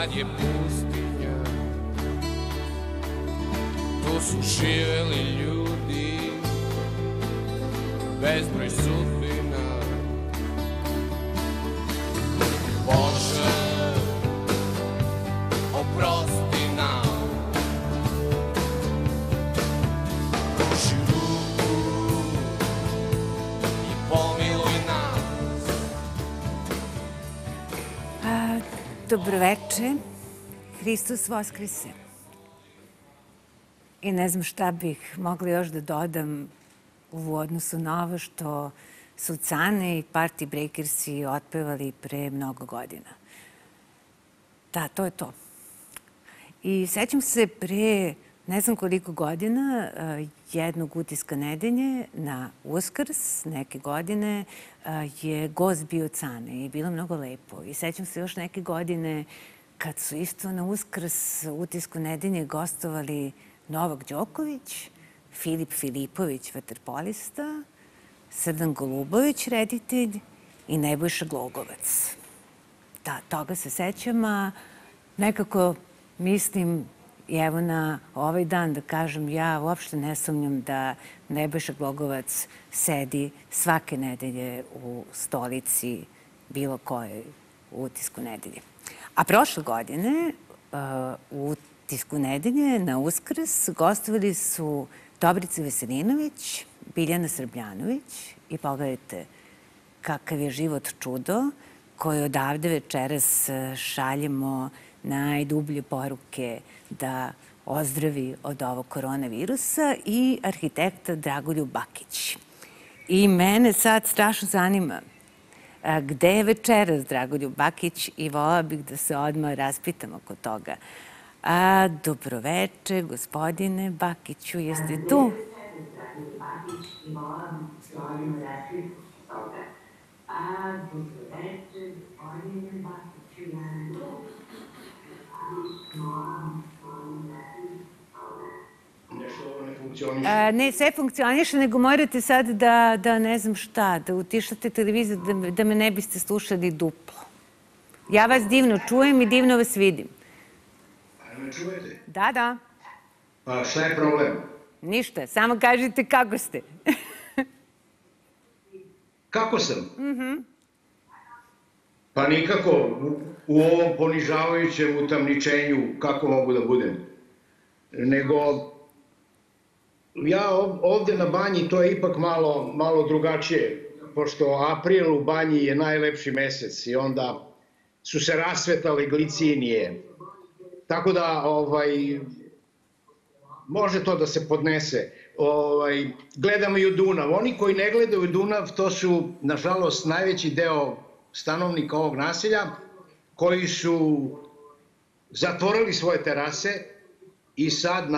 sad je pustinja. Tu su živeli ljudi, bezbroj sudbina. Bože, oprosti nam, pruži ruku i pomiluj nas. Dobroveče, Hristos Voskrese. I ne znam šta bih mogla još da dodam u odnosu na ovo što su Cane i Party Breakersi otpevali pre mnogo godina. Da, to je to. I sećam se pre ne znam koliko godina jednog utiska nedelje na Uskrs neke godine je gost bio Cane i bilo mnogo lepo. I sećam se još neke godine kad su isto na Uskrs utisku nedelje gostovali Novak Đoković, Filip Filipović, vaterpolista, Srdan Golubović, reditelj i Nebojša Glogovac. Da, toga se sećam, a nekako mislim i evo na ovaj dan da kažem ja uopšte ne sumnjam da Nebojša Glogovac sedi svake nedelje u stolici bilo kojoj u utisku nedelje. A prošle godine u utisku nedelje na Uskrs gostovali su Dobrica Veselinović, Biljana Srbljanović i pogledajte kakav je život čudo koji odavde večeras šaljemo najdublje poruke da ozdravi od ovog koronavirusa i arhitekta Dragoljub Bakić. I mene sad strašno zanima gde je večeras Dragoljub Bakić i volela bih da se odmah raspitam oko toga. Dobroveče, gospodine Bakiću, jeste tu? Ne, sve funkcioniše, nego morate sad da ne znam šta, da utišate televiziju, da me ne biste slušali duplo. Ja vas divno čujem i divno vas vidim. A me čujete? Da, da. Pa šta je problem? Ništa, samo kažite kako ste. Kako sam? Pa nikako, u ovom ponižavajućem utamničenju kako mogu da budem. Nego, ja ovde na banji to je ipak malo drugačije, pošto april u banji je najlepši mesec i onda su se rasvetale glicinije. Tako da, može to da se podnese. Gledamo i u Dunav. Oni koji ne gledaju Dunav, to su, nažalost, najveći deo stanovnika ovog naselja, koji su zatvorili svoje terase i sad,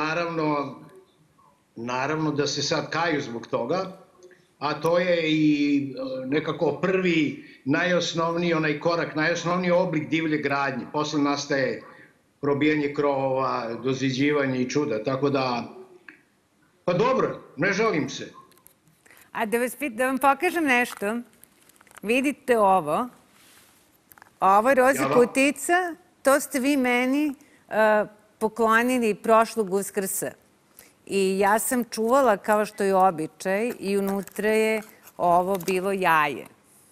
naravno da se sad kaju zbog toga, a to je i nekako prvi, najosnovniji onaj korak, najosnovniji oblik divlje gradnje. Posle nastaje probijanje krovova, doziđivanje i čuda, tako da, pa dobro, ne žalim se. A da vam pokažem nešto, vidite ovo, ovo roza kutica, to ste vi meni poklonili prošlog Uskrsa. I ja sam čuvala kao što je običaj i unutra je ovo bilo jaje.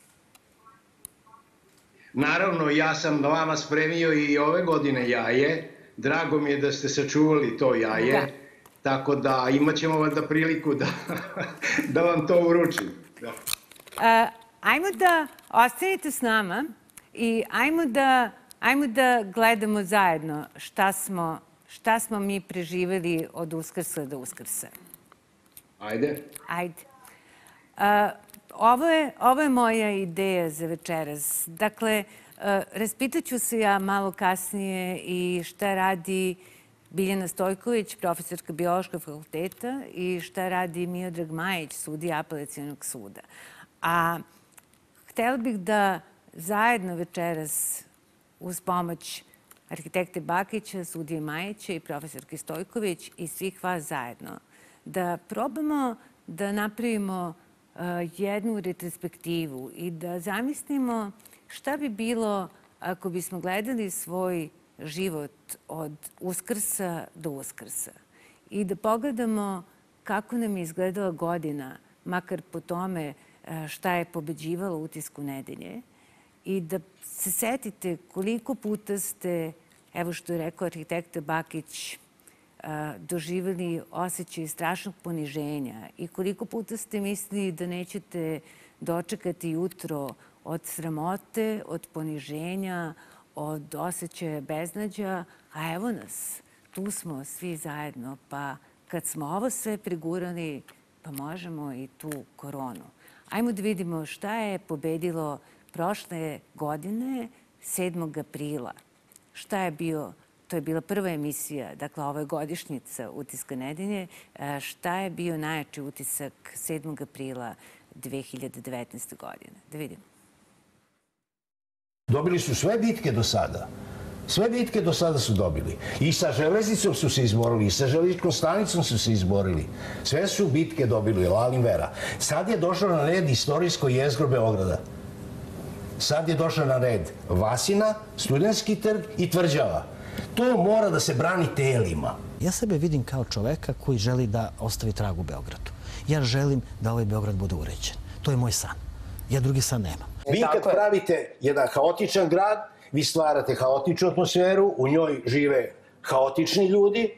Naravno, ja sam vama spremio i ove godine jaje. Drago mi je da ste sačuvali to jaje. Tako da imat ćemo valjda priliku da vam to uručim. Ajmo da ostanite s nama i ajmo da gledamo zajedno šta smo mi preživeli od Uskrsa do Uskrsa. Ajde. Ajde. Ovo je moja ideja za večeras. Dakle, raspitaću se ja malo kasnije i šta radi Biljana Stojković, profesorka Biološkog fakulteta, i šta radi Miodrag Majić, sudija Apelacionog suda. A htela bih da zajedno večeras, uz pomoć arhitekte Bakića, sudije Majića i profesorke Stojković i svih vas zajedno, da probamo da napravimo jednu retrospektivu i da zamislimo šta bi bilo ako bismo gledali svoj život od Uskrsa do Uskrsa i da pogledamo kako nam je izgledala godina, makar po tome šta je pobeđivalo Utisku nedelje, i da se setite koliko puta ste, evo što je rekao arhitekta Bakić, doživjeli osjećaj strašnog poniženja i koliko puta ste mislili da nećete dočekati jutro od sramote, od poniženja, od osjećaja beznađa, a evo nas, tu smo svi zajedno, pa kad smo ovo sve prigurali, pa možemo i tu koronu. Ajmo da vidimo šta je pobedilo prošle godine, 7. aprila. Šta je bio, to je bila prva emisija, dakle ovo je godišnjica Utiska nedelje, šta je bio najjači utisak 7. aprila 2019. godine? Da vidimo. Dobili su sve bitke do sada. Sve bitke do sada su dobili. I sa železnicom su se izborili, i sa železničkom stanicom su se izborili. Sve su bitke dobili, lalim vera. Sad je došlo na red istorijsko jezgro Beograda. Sad je došla na red Vasina, Studentski trg i Tvrđava. To mora da se brani telima. Ja sebe vidim kao čoveka koji želi da ostavi trag u Beogradu. Ja želim da ovaj Beograd bude uređen. To je moj san. Ja drugi san nemam. Vi kad pravite jedan haotičan grad, vi stvarate haotičnu atmosferu, u njoj žive haotični ljudi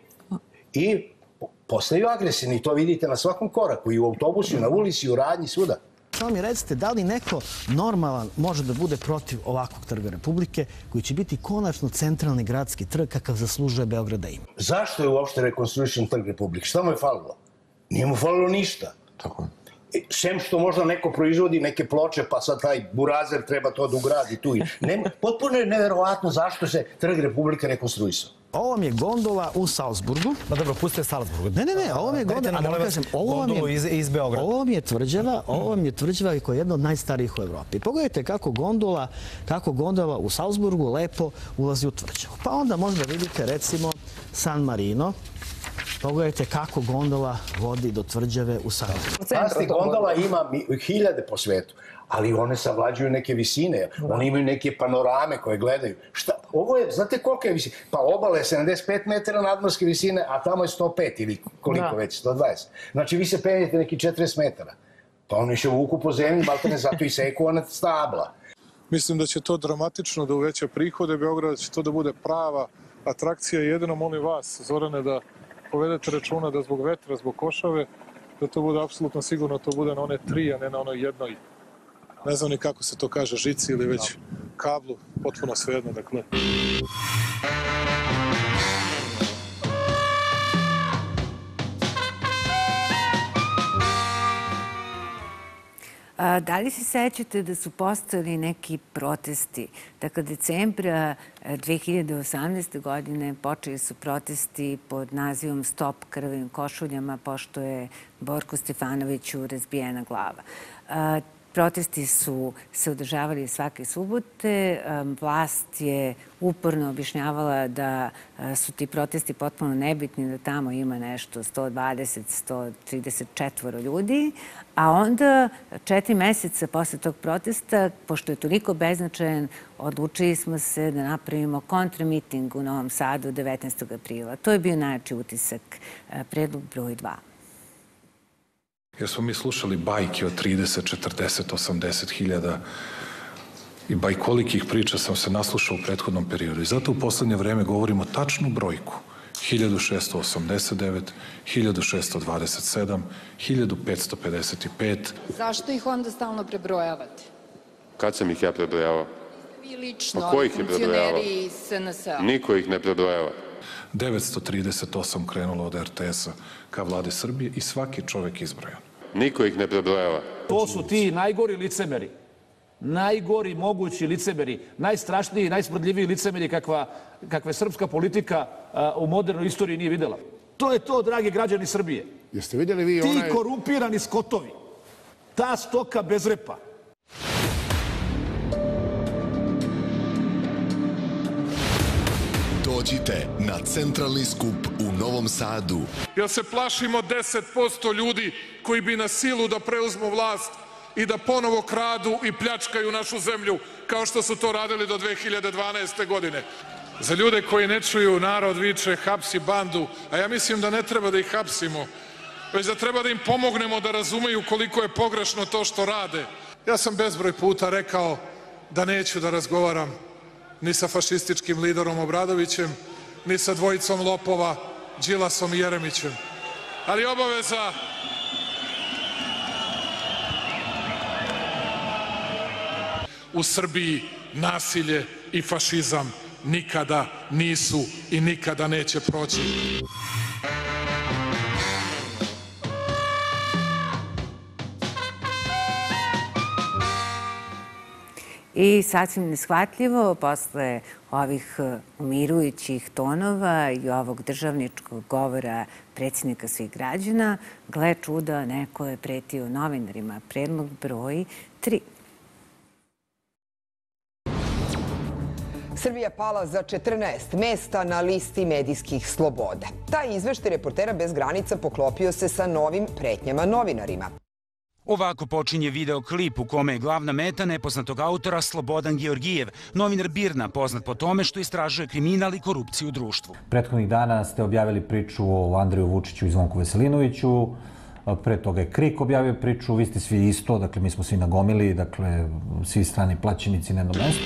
i postaju agresivni. To vidite na svakom koraku, i u autobusu, i na ulici, i u radnji, svuda. Samo mi recite, da li neko normalan može da bude protiv ovakvog trga Republike, koji će biti konačno centralni gradski trg kakav zaslužuje Beograd da ima? Zašto je uopšte rekonstruisan trg Republike? Šta mu je falilo? Nije mu falilo ništa. Tako je. Sem što možda neko proizvodi neke ploče, pa sad taj burazer treba to da ugradi tu. Potpuno je neverovatno zašto se trg Republike rekonstruisao. Ovo vam je gondola u Salzburgu. Pa dobro, pustite Salzburgu. Ne, ovo vam je gondola, a da vam kažem, gondolu iz Beograda. Ovo vam je tvrđava koja je jedna od najstarijih u Evropi. Pogledajte kako gondola u Salzburgu lepo ulazi u tvrđavu. Pa onda možda vidite, recimo, San Marino. Pogledajte kako gondola vodi do tvrđave u Salzburgu. Pasti, gondola ima hiljade po svetu, ali one savlađuju neke visine. Oni imaju neke panorame koje gledaju. Ovo je, znate koliko je visine? Pa obala je 75 metara nadmorske visine, a tamo je 105 ili koliko već, 120. Znači vi se penjete neki 40 metara. Pa oni še vuku po zemlji, maltene zato i seku ona stabla. Mislim da će to dramatično da uveća prihode Beograda, će to da bude prava atrakcija. Jedino molim vas, Zorane, da povedete računa da zbog vetra, zbog košave, da to bude apsolutno sigurno, to bude na one 3, a ne na onoj jednoj, ne znam ni kako se to kaže, žici ili već kablu, potpuno svejedno, dakle. Da li se sećate da su postojali neki protesti? Dakle, decembra 2018. godine počeli su protesti pod nazivom Stop krvavim košuljama, pošto je Borku Stefanoviću razbijena glava. Protesti su se održavali svake subote. Vlast je uporno objašnjavala da su ti protesti potpuno nebitni, da tamo ima nešto 120-134 ljudi. A onda 4 meseca posle tog protesta, pošto je toliko beznačajan, odlučili smo se da napravimo kontramiting u Novom Sadu 19. aprila. To je bio najjači utisak, predlog broj 2. Jer smo mi slušali bajke od 30, 40, 80 hiljada i bajkolikih priča sam se naslušao u prethodnom periodu. I zato u poslednje vreme govorimo tačnu brojku. 1689, 1627, 1555. Zašto ih onda stalno prebrojavate? Kad sam ih ja prebrojavao? Vi lično, ko ih je funkcioneri SNS-a. Niko ih ne prebrojava. 938 krenulo od RTS-a ka vlade Srbije i svaki čovek izbrojan. Niko ih ne prebrojava. To su ti najgori licemeri. Najgori mogući licemeri. Najstrašniji i najsmrdljiviji licemeri kakve srpska politika u modernoj istoriji nije videla. To je to, dragi građani Srbije. Jeste vidjeli vi onaj... Ti korumpirani skotovi. Ta stoka bez repa. Dođite na centralni skup u Novom Sadu. Jel se plašimo 10% ljudi koji bi na silu da preuzmu vlast i da ponovo kradu i pljačkaju našu zemlju kao što su to radili do 2012. godine? Za ljude koji ne čuju, narod viče hapsi bandu, a ja mislim da ne treba da ih hapsimo, već da treba da im pomognemo da razumeju koliko je pogrešno to što rade. Ja sam bezbroj puta rekao da neću da razgovaram ni sa fašističkim liderom Obradovićem, ni sa dvojicom lopova, Đilasom i Jeremićem. Ali obaveza u Srbiji nasilje i fašizam nikada nisu i nikada neće proći. I sasvim neshvatljivo, posle ovih umirujućih tonova i ovog državničkog govora predsjednika svih građana, gle čuda, neko je pretio novinarima. Predlog broj 3. Srbija pala za 14 mesta na listi medijskih sloboda. Taj izveštaj Reportera bez granica poklopio se sa novim pretnjama novinarima. Ovako počinje videoklip u kome je glavna meta nepoznatog autora Slobodan Georgijev, novinar BIRN-a, poznat po tome što istražuje kriminal i korupciju u društvu. Prethodnih dana ste objavili priču o Andreju Vučiću i Zvonku Veselinoviću, pre toga je KRIK objavio priču, vi ste svi isto, dakle mi smo svi nagomili, dakle svi strani plaćenici na jednom mestu.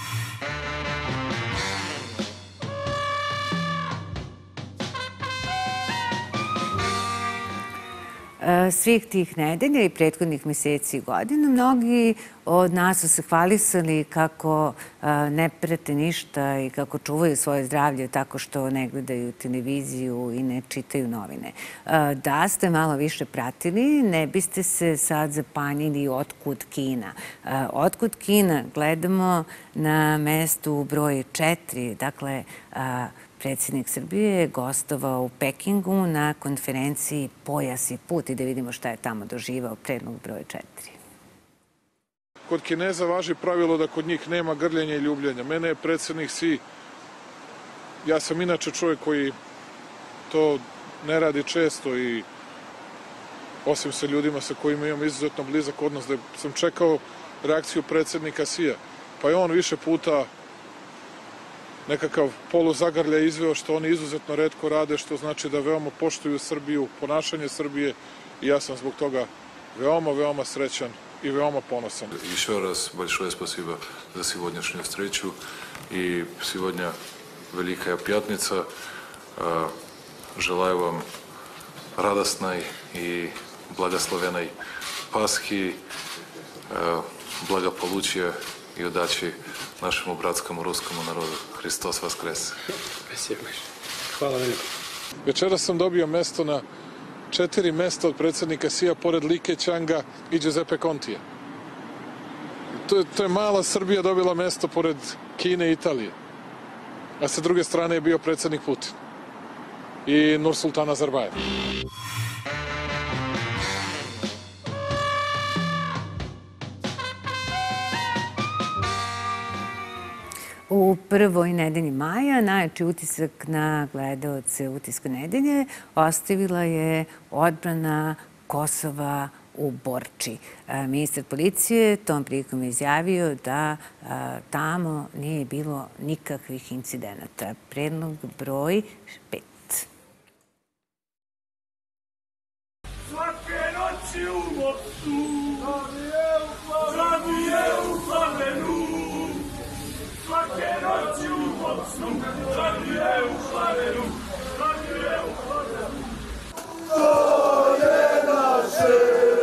Svih tih nedelja i prethodnih meseci i godina mnogi od nas su se hvalisali kako ne prate ništa i kako čuvaju svoje zdravlje tako što ne gledaju televiziju i ne čitaju novine. Da ste malo više pratili, ne biste se sad zapanjili otkud Kina. Otkud Kina gledamo na mestu broj 4, dakle predsjednik Srbije je gostovao u Pekingu na konferenciji Pojas i put i da vidimo šta je tamo doživao. Predlog broj 4. Kod Kineza važi pravilo da kod njih nema grljenja i ljubljenja. Mene je predsjednik Xi, ja sam inače čovjek koji to ne radi često i osim sa ljudima sa kojima imam izuzetno blizak odnos, da sam čekao reakciju predsjednika Xija. Pa je on više puta nekakav poluzagrlja izveo što oni izuzetno retko rade, što znači da veoma poštuju Srbiju, ponašanje Srbije i ja sam zbog toga veoma srećan и veoma поносан. Еще раз большое спасибо за сегодняшнюю встречу. И сегодня Великая Пятница. Желаю вам радостной и благословенной Пасхи, благополучия и удачи нашему братскому русскому народу. Христос воскрес! Спасибо. Hvala lijepo. Večeras sam dobio mesto na 4 mesta od predsjednika Xija pored Li Keqianga i Giuseppe Contija. To je mala Srbija dobila mesto pored Kine i Italije. A sa druge strane je bio predsjednik Putin i Nursultan Nazarbajev. U prvoj nedelji maja najjači utisak na gledaoce Utiska nedelje ostavila je odbrana Kosova u Borči. Ministar policije tom prilikom je izjavio da tamo nije bilo nikakvih incidenata. Predlog broj 5. Svake noći u mostu, zabije u plamenu. Svake noći u mostu, zabije u plamenu. Zabije u plamenu. To je naše,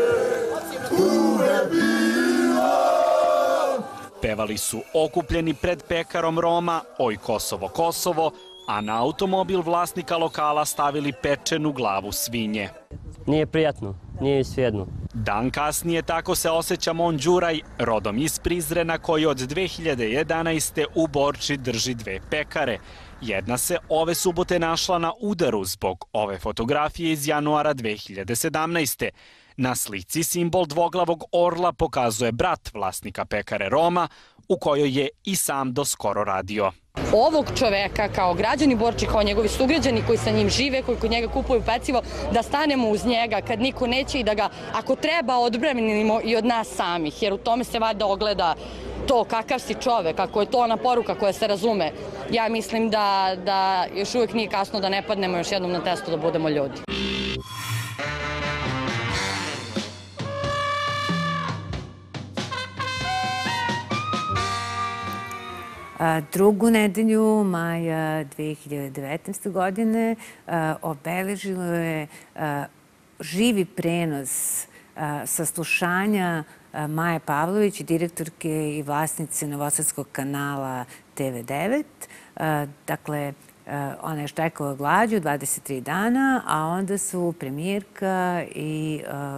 uvek bilo. Pevali su okupljeni pred pekarom Roma Oj Kosovo, Kosovo, a na automobil vlasnika lokala stavili pečenu glavu svinje. Nije prijatno, nije svejedno. Dan kasnije tako se osjeća Mon Đuraj, rodom iz Prizrena, koji od 2011. u Borči drži 2 pekare. Jedna se ove subote našla na udaru zbog ove fotografije iz januara 2017. Na slici simbol dvoglavog orla pokazuje brat vlasnika pekare Roma, u kojoj je i sam do skoro radio. Ovog čoveka kao građani Borči, kao njegovi sugrađani koji sa njim žive, koji kod njega kupuju pecivo, da stanemo uz njega kad niko neće i da ga, ako treba, odbranimo i od nas samih, jer u tome se valjda ogleda to kakav si čovek, ako je to ona poruka koja se razume, ja mislim da još uvek nije kasno da ne padnemo još jednom na testu da budemo ljudi. Drugu nedelju maja 2019. godine obeležilo je živi prenos saslušanja Maje Pavlović, direktorke i vlasnice Novosadskog kanala TV9. Dakle, ona je štrajkovala glađu 23 dana, a onda su premijerka i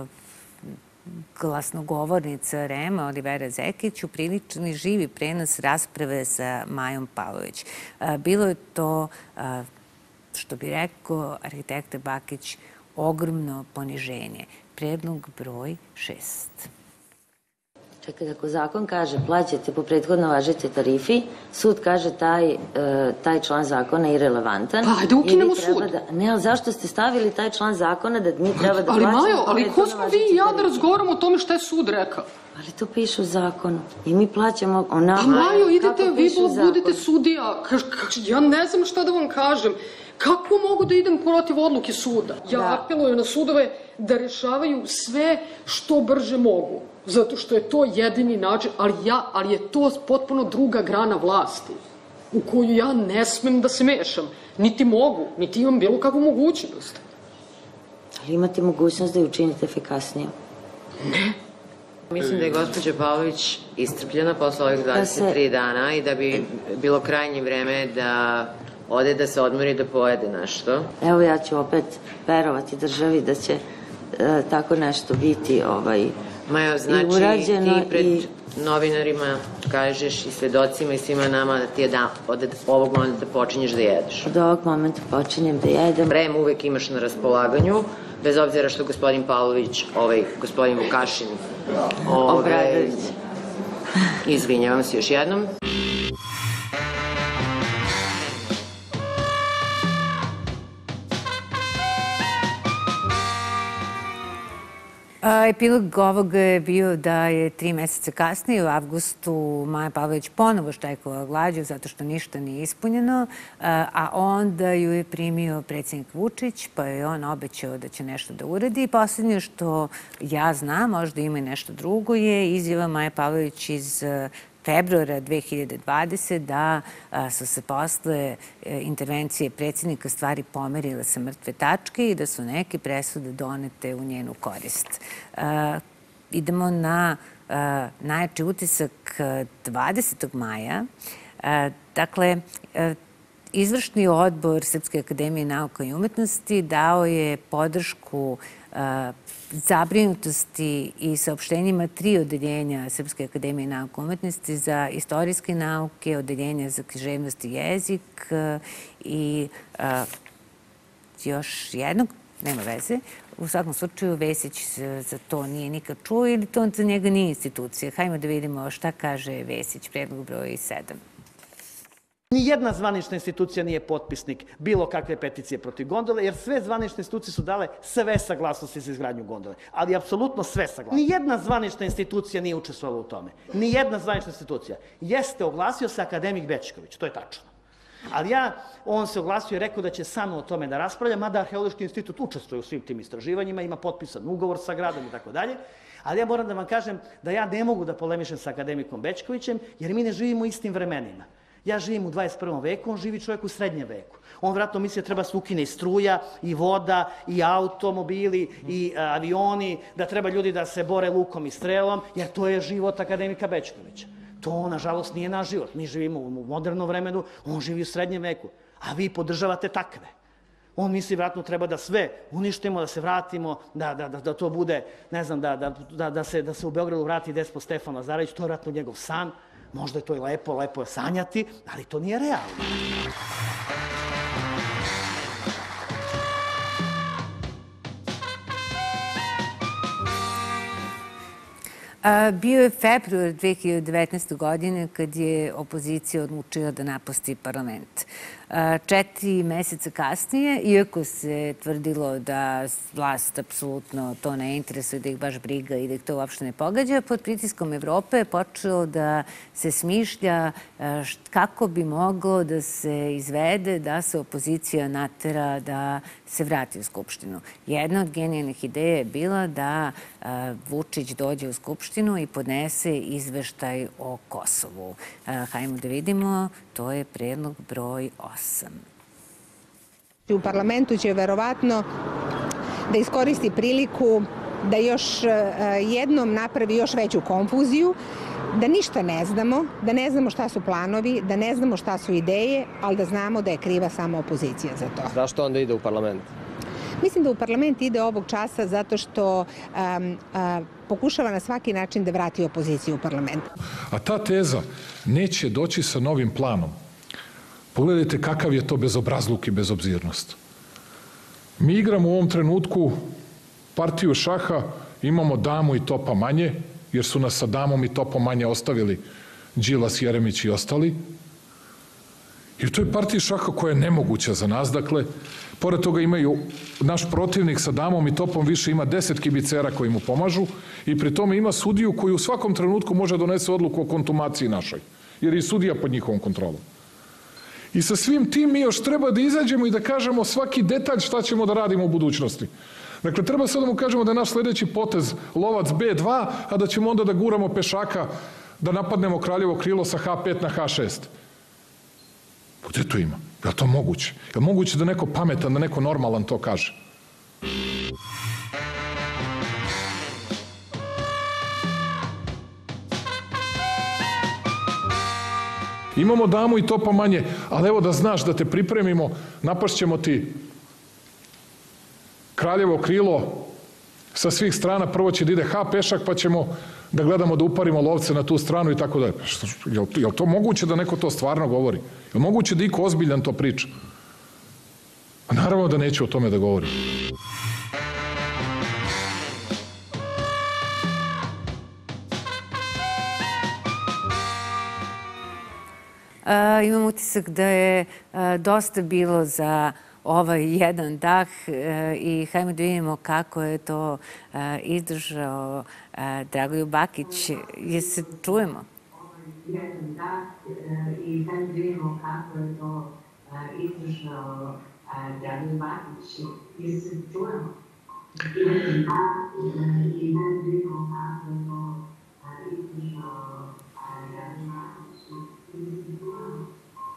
glasnogovornica REM-a Olivera Zekić upriličili živi prenos rasprave sa Majom Pavlović. Bilo je to, što bi rekao arhitekta Bakić, ogromno poniženje. Predlog broj 6. Čekaj, ako zakon kaže plaćate po prethodno važećoj tarifi, sud kaže taj član zakona je irelevantan. Pa, ajde ukinemo sud. Ne, ali zašto ste stavili taj član zakona da mi treba da plaćamo? Ali Majo, ali ko smo vi i ja da razgovaramo o tome šta je sud rekao? Ali to piše u zakonu i mi plaćamo onako. A Majo, idete, vi budete sudija. Ja ne znam šta da vam kažem. Kako mogu da idem protiv odluke suda? Ja apelujem na sudove da rešavaju sve što brže mogu. Zato što je to jedini način, ali je to potpuno druga grana vlasti u koju ja ne smem da se mešam. Niti mogu, niti imam bilo kakvu mogućnost. Ali imate mogućnost da je učinite efikasnije? Ne. Mislim da je gospođa Pavlović iscrpljena posle ovih 23 dana i da bi bilo krajnje vreme da ode da se odmori da pojede nešto. Evo ja ću opet verovati državi da će tako nešto biti Majo, znači ti pred novinarima kažeš i svedocima i svima nama da ti je od ovog momenta da počinješ da jedeš. Od ovog momenta počinjem da jedem. Vreme uvek imaš na raspolaganju, bez obzira što gospodin Pavlović, gospodin Vukašin, Obradović. Izvinjavam se još jednom. Epilog ovoga je bio da je 3 meseca kasnije, u avgustu, Maja Pavlović ponovo štrajkovala glađu zato što ništa nije ispunjeno, a onda ju je primio predsjednik Vučić, pa je on obećao da će nešto da uradi. I poslednje što ja znam, možda ima i nešto drugo, je izjava Maje Pavlović iz februara 2020 da su se posle intervencije predsjednika stvari pomerile sa mrtve tačke i da su neke presude donete u njenu korist. Idemo na najjači utisak 20. maja. Dakle, Izvršni odbor Srpske akademije nauka i umetnosti dao je podršku zabrinutosti i saopštenjima 3 odeljenja Srpske akademije nauka i umetnosti za istorijske nauke, odeljenja za književnost i jezik i još jednog, nema veze. U svakom slučaju Vesić za to nije nikad čuo ili to za njega nije institucija. Hajmo da vidimo šta kaže Vesić, predlog broj 7. Nijedna zvanična institucija nije potpisnik bilo kakve peticije protiv gondole, jer sve zvanične institucije su dale sve saglasnosti za izgradnju gondole. Ali apsolutno sve saglasnosti. Nijedna zvanična institucija nije učestvovala u tome. Nijedna zvanična institucija. Jeste, oglasio se akademik Bećković, to je tačno. Ali on se oglasio i rekao da će samo o tome da raspravlja, mada Arheološki institut učestvuje u svim tim istraživanjima, ima potpisan ugovor sa gradom i tako dalje. Ali ja moram da vam kažem da ja ne mogu da polemišem sa akademikom Bećkovićem, jer mi ne živimo u istim vremenima. Ja živim u 21. veku, on živi čovjek u srednjem veku. On vjerojatno misli da treba se ukine i struja, i voda, i automobili, i avioni, da treba ljudi da se bore lukom i strelom, jer to je život akademika Bećkovića. To, nažalost, nije naš život. Mi živimo u modernom vremenu, on živi u srednjem veku, a vi podržavate takve. On misli, vjerojatno, treba da sve uništimo, da se vratimo, da to bude, ne znam, da se u Beogradu vrati Despot Stefan Lazarević, to je vjerojatno njegov san. Možda je to i lepo je sanjati, ali to nije realno. Bio je februar 2019. godine kad je opozicija odlučila da napusti parlament. 4 meseca kasnije, iako se tvrdilo da vlast apsolutno to ne interesuje, da ih baš briga i da ih to uopšte ne pogađa, pod pritiskom Evrope je počelo da se smišlja kako bi moglo da se izvede da se opozicija natera da se vrati u Skupštinu. Jedna od genijalnih ideja je bila da Vučić dođe u Skupštinu i podnese izveštaj o Kosovu. Hajmo da vidimo, to je predlog broj 8. U parlamentu će verovatno da iskoristi priliku da još jednom napravi još veću konfuziju, da ništa ne znamo, da ne znamo šta su planovi, da ne znamo šta su ideje, ali da znamo da je kriva samo opozicija za to. Zašto onda ide u parlament? Mislim da u parlament ide ovog časa zato što pokušava na svaki način da vrati opoziciju u parlament. A ta teza neće doći sa novim planom. Pogledajte kakav je to bezobrazluk i bezobzirnost. Mi igramo u ovom trenutku partiju šaha, imamo damu i topa manje, jer su nas sa damom i topom manje ostavili Đilas, Jeremić i ostali. I u toj partiji šaha koja je nemoguća za nas, dakle, pored toga imaju, naš protivnik sa damom i topom više ima 10 kibicera koji mu pomažu i pri tome ima sudiju koji u svakom trenutku može donese odluku o kontumaciji našoj, jer je i sudija pod njihovom kontrolom. I sa svim tim mi još treba da izađemo i da kažemo svaki detalj šta ćemo da radimo u budućnosti. Dakle, treba sad da mu kažemo da je naš sledeći potez lovac B2, a da ćemo onda da guramo pešaka da napadnemo Kraljevo krilo sa H5 na H6. Gde to ima? Je li to moguće? Je li moguće da neko pametan, da neko normalan to kaže? Imamo damu i topa manje, ali evo da znaš da te pripremimo, napašćemo ti Kraljevo krilo sa svih strana, prvo će da ide H pešak, pa ćemo da gledamo da uparimo lovce na tu stranu i tako da. Je li to moguće da neko to stvarno govori? Je li moguće da iko ozbiljan to priča? A naravno da neću o tome da govorim. Imam utisak da je dosta bilo za ovaj jedan dah i hajmo da vidimo kako je to izdržao Dragoljub Bakić. Je se čujemo? Jedan dah i hajmo da vidimo kako je to izdržao Dragoljub Bakić. Je se čujemo? Jedan dah i hajmo da vidimo kako je to izdržao Dragoljub Bakić. Je se čujemo?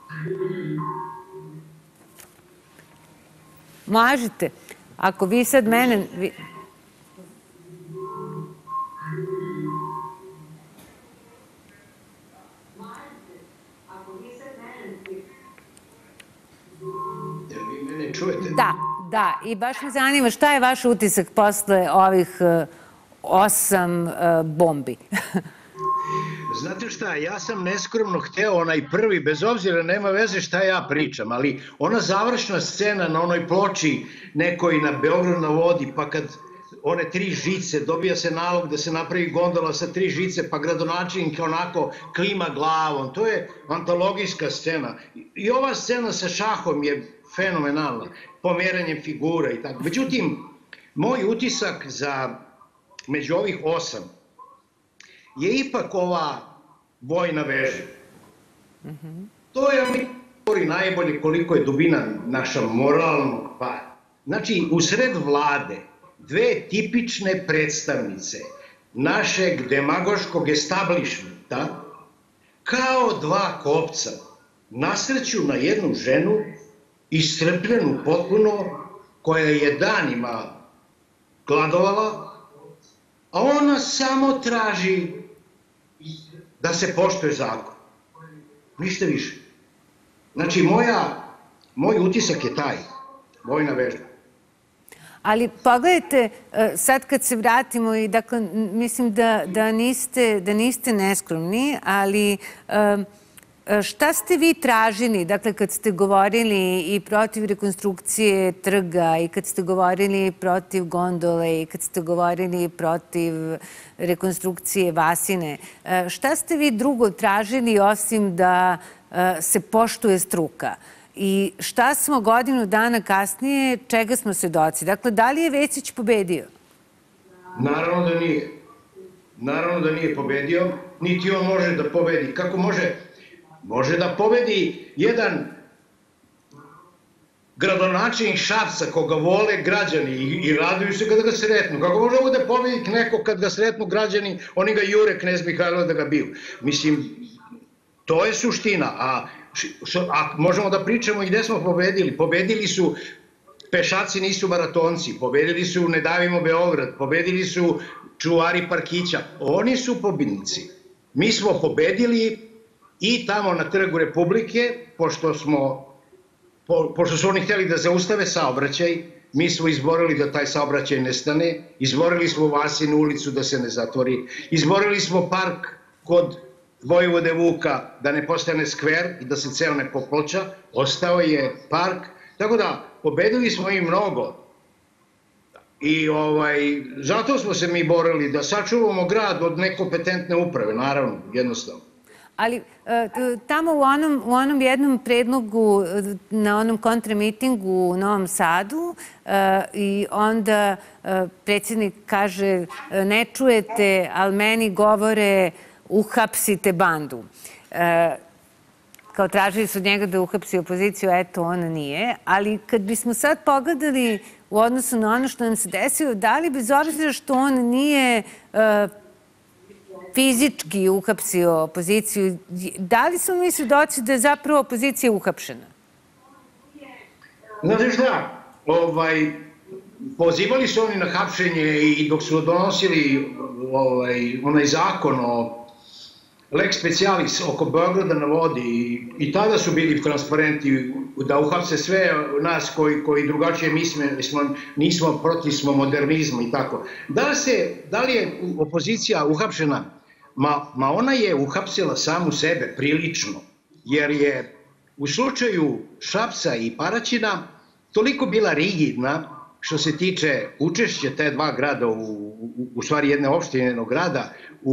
Možete. Ako vi sad mene... Da. I baš me zanima šta je vaš utisak posle ovih 8 bombi? Znate šta, ja sam neskromno hteo onaj prvi, bez obzira, nema veze šta ja pričam, ali ona završna scena na onoj ploči nekoj na Beogradu na vodi, pa kad one 3 žice, dobija se nalog da se napravi gondola sa 3 žice, pa gradonačelnik onako klima glavom, to je antologijska scena. I ova scena sa šahom je fenomenalna, pomeranjem figura i tako. Međutim, moj utisak među ovih 8 je ipak ova vojna veža. To je mi govori najbolje koliko je dubina naša moralnog pada. Znači, u sred vlade 2 tipične predstavnice našeg demagoškog establishmenta kao 2 kopca nasreću na jednu ženu iscrpljenu potpuno, koja je danima gladovala, a ona samo traži da se poštuje zakon. Ništa više. Znači, moj utisak je taj, vojna vežba. Ali pogledajte, sad kad se vratimo i dakle, mislim da niste neskromni, ali šta ste vi tražili, dakle, kad ste govorili i protiv rekonstrukcije trga i kad ste govorili protiv gondole i kad ste govorili protiv rekonstrukcije Vasine, šta ste vi drugo tražili osim da se poštuje struka? I šta smo godinu dana kasnije, čega smo svedoci? Dakle, da li je Vesić pobedio? Naravno da nije. Naravno da nije pobedio, niti on može da pobedi. Kako može? Može da pobedi jedan gradonačelnik Šapca koga vole građani i raduju se kada ga sretnu. Kako može ovo da pobedi neko kad ga sretnu građani, oni ga jure knez Mihajlo da ga biju. Mislim, to je suština. A možemo da pričamo i gde smo pobedili. Pobedili su pešaci, nisu maratonci. Pobedili su Ne davimo Beograd. Pobedili su čuvari parkića. Oni su pobednici. Mi smo pobedili i tamo na Trgu Republike, pošto su oni htjeli da zaustave saobraćaj, mi smo izborili da taj saobraćaj nestane, izborili smo Vasinu ulicu da se ne zatvori, izborili smo park kod Vojvode Vuka da ne postane skver i da se ceo ne poploča, ostao je park, tako da pobedili smo i mnogo. I zato smo se mi borili da sačuvamo grad od nekompetentne uprave, naravno, jednostavno. Ali tamo u onom jednom predlogu na onom kontramitingu u Novom Sadu i onda predsjednik kaže ne čujete, ali meni govore uhapsite bandu. Kao tražili su njega da uhapsi opoziciju, eto on nije. Ali kad bismo sad pogledali u odnosu na ono što nam se desilo, da li bez obzira što on nije fizički uhapsio opoziciju, da li smo mi svedoci da je zapravo opozicija uhapšena? Znate šta, pozivali su oni na hapšenje i dok su donosili onaj zakon o lex specialis oko Beograda na vodi i tada su bili transparenti da uhapse sve nas koji drugačije nismo protiv smo modernizma i tako. Da li je opozicija uhapšena? Ma ona je uhapsila samu sebe prilično, jer je u slučaju Šapca i Paraćina toliko bila rigidna što se tiče učešća te dva grada, u stvari jedne opštine, jednog grada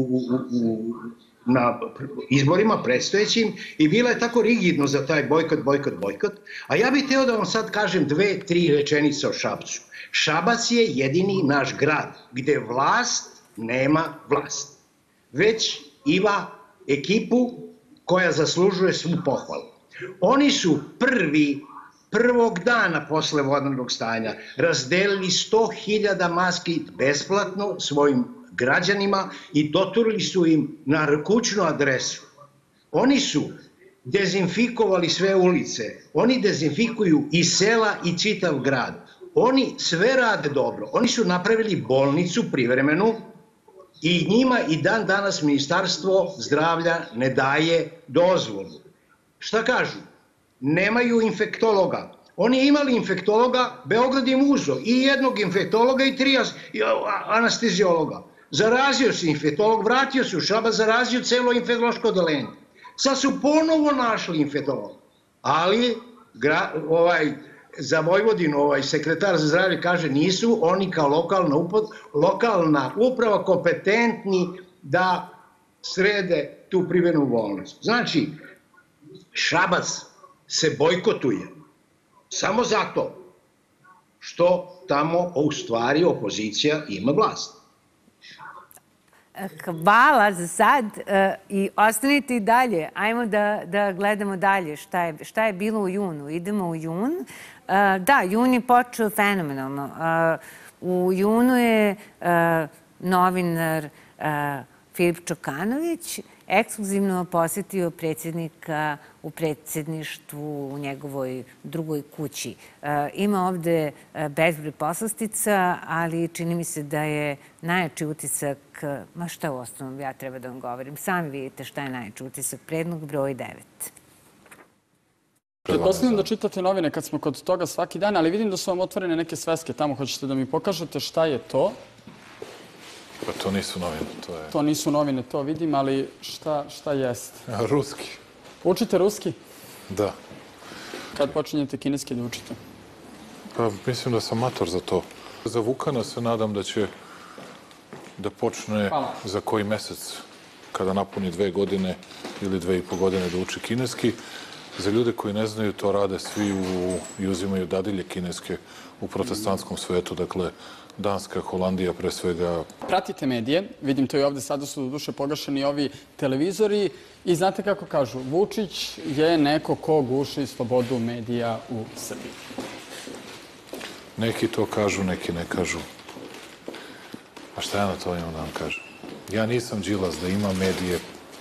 na izborima predstojećim i bila je tako rigidno za taj bojkot. A ja bih hteo da vam sad kažem 2-3 rečenice o Šapcu. Šabac je jedini naš grad gde vlast nema vlast, već ima ekipu koja zaslužuje svu pohvalu. Oni su prvog dana posle vanrednog stanja razdelili 100.000 maski besplatno svojim građanima i doturili su im na kućnu adresu. Oni su dezinfikovali sve ulice, oni dezinfikuju i sela i čitav grad. Oni sve rade dobro. Oni su napravili bolnicu privremenu i njima i dan danas Ministarstvo zdravlja ne daje dozvolu. Šta kažu? Nemaju infektologa. Oni imali infektologa, Beograd im uzo i jednog infektologa i 3 anesteziologa. Zarazio se infektolog, vratio se u Šabac, zarazio celo infektološko odeljenje. Sad su ponovo našli infektologa, ali za Vojvodinu sekretar za zdravlje kaže nisu oni kao lokalna uprava kompetentni da srede tu privremenu bolnicu. Znači, Šabac se bojkotuje samo zato što tamo u stvari opozicija ima vlast. Hvala za sad i ostanite i dalje. Ajmo da gledamo dalje šta je bilo u junu. Idemo u jun. Da, jun je počeo fenomenalno. U junu je novinar Filip Čokanović ekskluzivno posjetio predsjednika u predsjedništvu u njegovoj drugoj kući. Ima ovde bezbroj poslastica, ali čini mi se da je najjači utisak, ma šta u osnovu ja treba da vam govorim, sami vidite šta je najjači utisak, predlog broj 9. Pretpostavljam da čitate novine kad smo kod toga svaki dan, ali vidim da su vam otvorene neke sveske tamo. Hoćete da mi pokažete šta je to? Pa to nisu novine, to je... To nisu novine, to vidim, ali šta jest? Ruski. Učite ruski? Da. Kad počinjete kineski da učite? Pa mislim da sam mator za to. Za Vukana se nadam da će da počne za koji mesec, kada napuni 2 godine ili 2,5 godine da uči kineski. Za ljude koji ne znaju, to rade svi i uzimaju dadilje kineske u protestantskom svetu, dakle Danska, Holandija pre svega. Pratite medije, vidim to i ovde, sada su do duše pogašeni ovi televizori i znate kako kažu, Vučić je neko ko guši slobodu medija u Srbiji. Neki to kažu, neki ne kažu. A šta ja na to imam da vam kažem? Ja nisam Đilas da imam medije.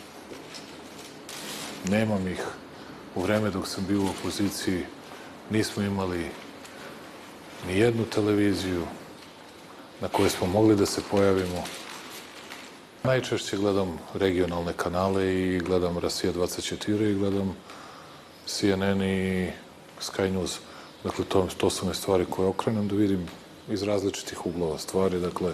Nemam ih. U vreme dok sam bio u opoziciji nismo imali ni jednu televiziju na kojoj smo mogli da se pojavimo. Najčešće gledam regionalne kanale i gledam Rasija 24 i gledam CNN i Sky News. Dakle, to su me stvari koje okrenem da vidim iz različitih uglova stvari. Dakle,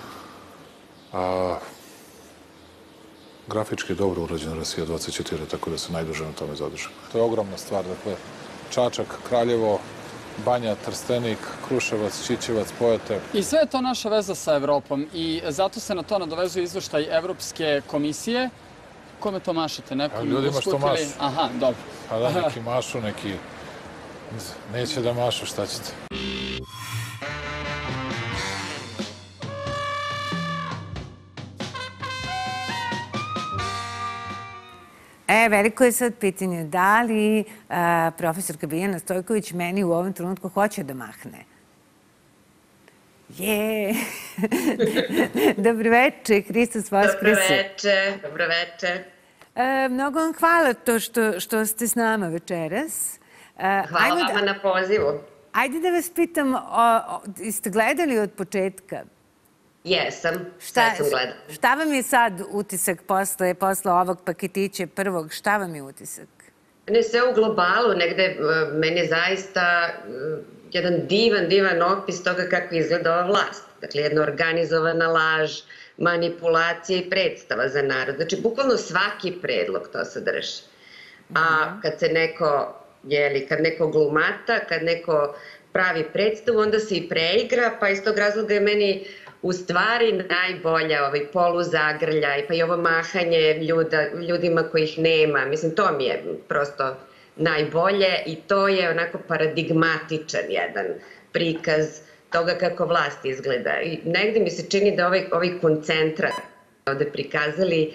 grafički je dobro urađen Rasija 24, tako da se najduže na tome zadržam. To je ogromna stvar. Dakle, Čačak, Kraljevo, Banja, Trstenik, Kruševac, Ćićevac, Pojate. I sve je to naša veza sa Evropom i zato se na to nadovezuje izveštaj Evropske komisije. Kome to mašete? Nekom ljudima što mašu. Aha, dobro. Pa da, neki mašu, neki neće da mašu, šta ćete? Veliko je sad pitanje da li profesorka Biljana Stojković meni u ovom trenutku hoće da mahne. Dobroveče, Hristos Voskresu. Dobroveče. Mnogo vam hvala to što ste s nama večeras. Hvala vama na pozivu. Ajde da vas pitam, jeste gledali od početka? Jesam, sve sam gledala. Šta vam je sad utisak posle ovog paketića prvog? Šta vam je utisak? Ne, sve u globalu, negde meni zaista jedan divan opis toga kako izgleda ova vlast. Dakle, jedna organizovana laž, manipulacija i predstava za narod. Znači, bukvalno svaki predlog to sadrži. A kad se neko, kad neko glumata, kad neko pravi predstavu, onda se i preigra, pa iz tog razloga je meni u stvari najbolja poluzagrljaj, pa i ovo mahanje ljudima kojih nema. Mislim, to mi je prosto najbolje i to je onako paradigmatičan jedan prikaz toga kako vlast izgleda. I negde mi se čini da ovaj koncentrat ovde prikazali,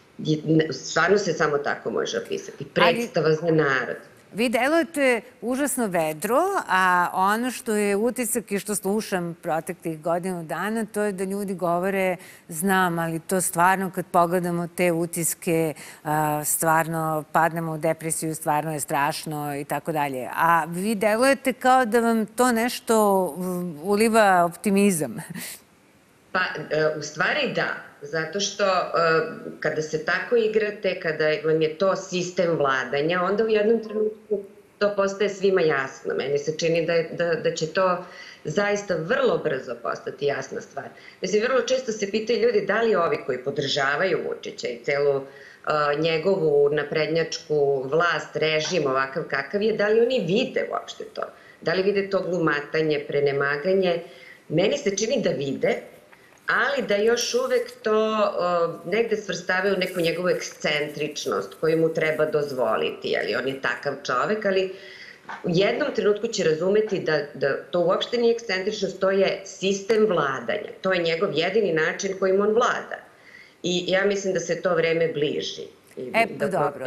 stvarno se samo tako može opisati. Predstava za narod. Vi delujete užasno vedro, a ono što je utisak i što slušam proteklih godinu dana, to je da ljudi govore, znam, ali to stvarno kad pogledamo te utiske, stvarno padnemo u depresiju, stvarno je strašno i tako dalje. A vi delujete kao da vam to nešto uliva optimizam. Pa, u stvari da. Zato što kada se tako igrate, kada vam je to sistem vladanja, onda u jednom trenutku to postaje svima jasno. Meni se čini da će to zaista vrlo brzo postati jasna stvar. Mislim, vrlo često se pitaju ljudi da li ovi koji podržavaju Vučića i celu njegovu naprednjačku vlast, režim ovakav kakav je, da li oni vide uopšte to? Da li vide to glumatanje, prenemaganje? Meni se čini da vide, ali da još uvek to negde svrstavaju neku njegovu ekscentričnost koju mu treba dozvoliti. On je takav čovek, ali u jednom trenutku će razumeti da to uopšte nije ekscentričnost, to je sistem vladanja. To je njegov jedini način kojim on vlada. I ja mislim da se to vreme bliži. Pa dobro.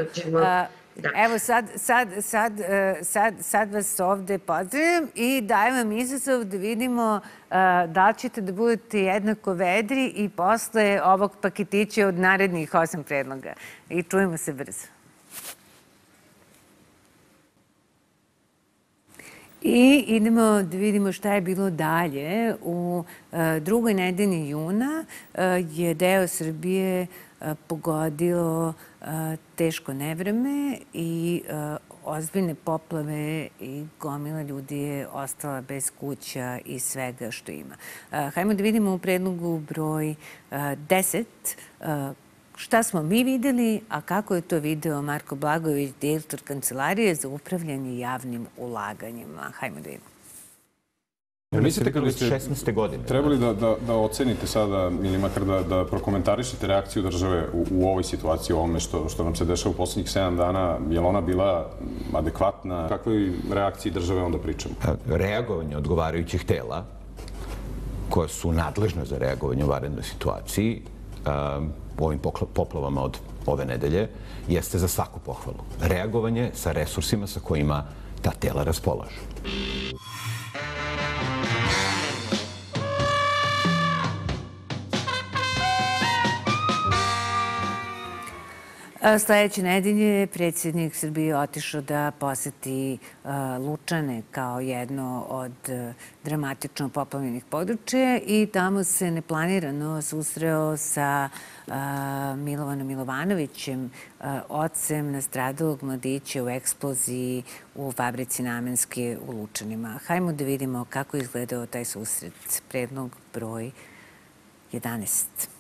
Evo sad vas ovde pozdravljam i dajem vam izazov da vidimo da li ćete da budete jednako vedri i posle ovog paketića od narednih 8 predloga. I čujemo se brzo. I idemo da vidimo šta je bilo dalje. U drugoj nedelji juna je deo Srbije pogodilo teško nevreme i ozbiljne poplave i gomila ljudi je ostala bez kuća i svega što ima. Hajmo da vidimo u predlogu broj 10 šta smo mi videli, a kako je to video Marko Blagojević, direktor Kancelarije za upravljanje javnim ulaganjima. Hajmo da vidimo. Mislite kada ste 16. godine? Trebali da ocenite sada, ili makar da prokomentarišete reakciju države u ovoj situaciji, u ovome što nam se dešava u poslednjih 7 dana, je li ona bila adekvatna? Kakvoj reakciji države onda pričamo? Reagovanje odgovarajućih tela koje su nadležne za reagovanje u vanrednoj situaciji u ovim poplavama od ove nedelje jeste za svaku pohvalu. Reagovanje sa resursima sa kojima ta tela raspolažu. Sledeće nedelje predsjednik Srbije otišao da poseti Lučane kao jedno od dramatično poplavljenih područja i tamo se neplanirano susreo sa Milovanom Milovanovićem, ocem nastradalog mladića u eksploziji u fabrici Namenske u Lučanima. Hajmo da vidimo kako je izgledao taj susret. Predlog broj 11.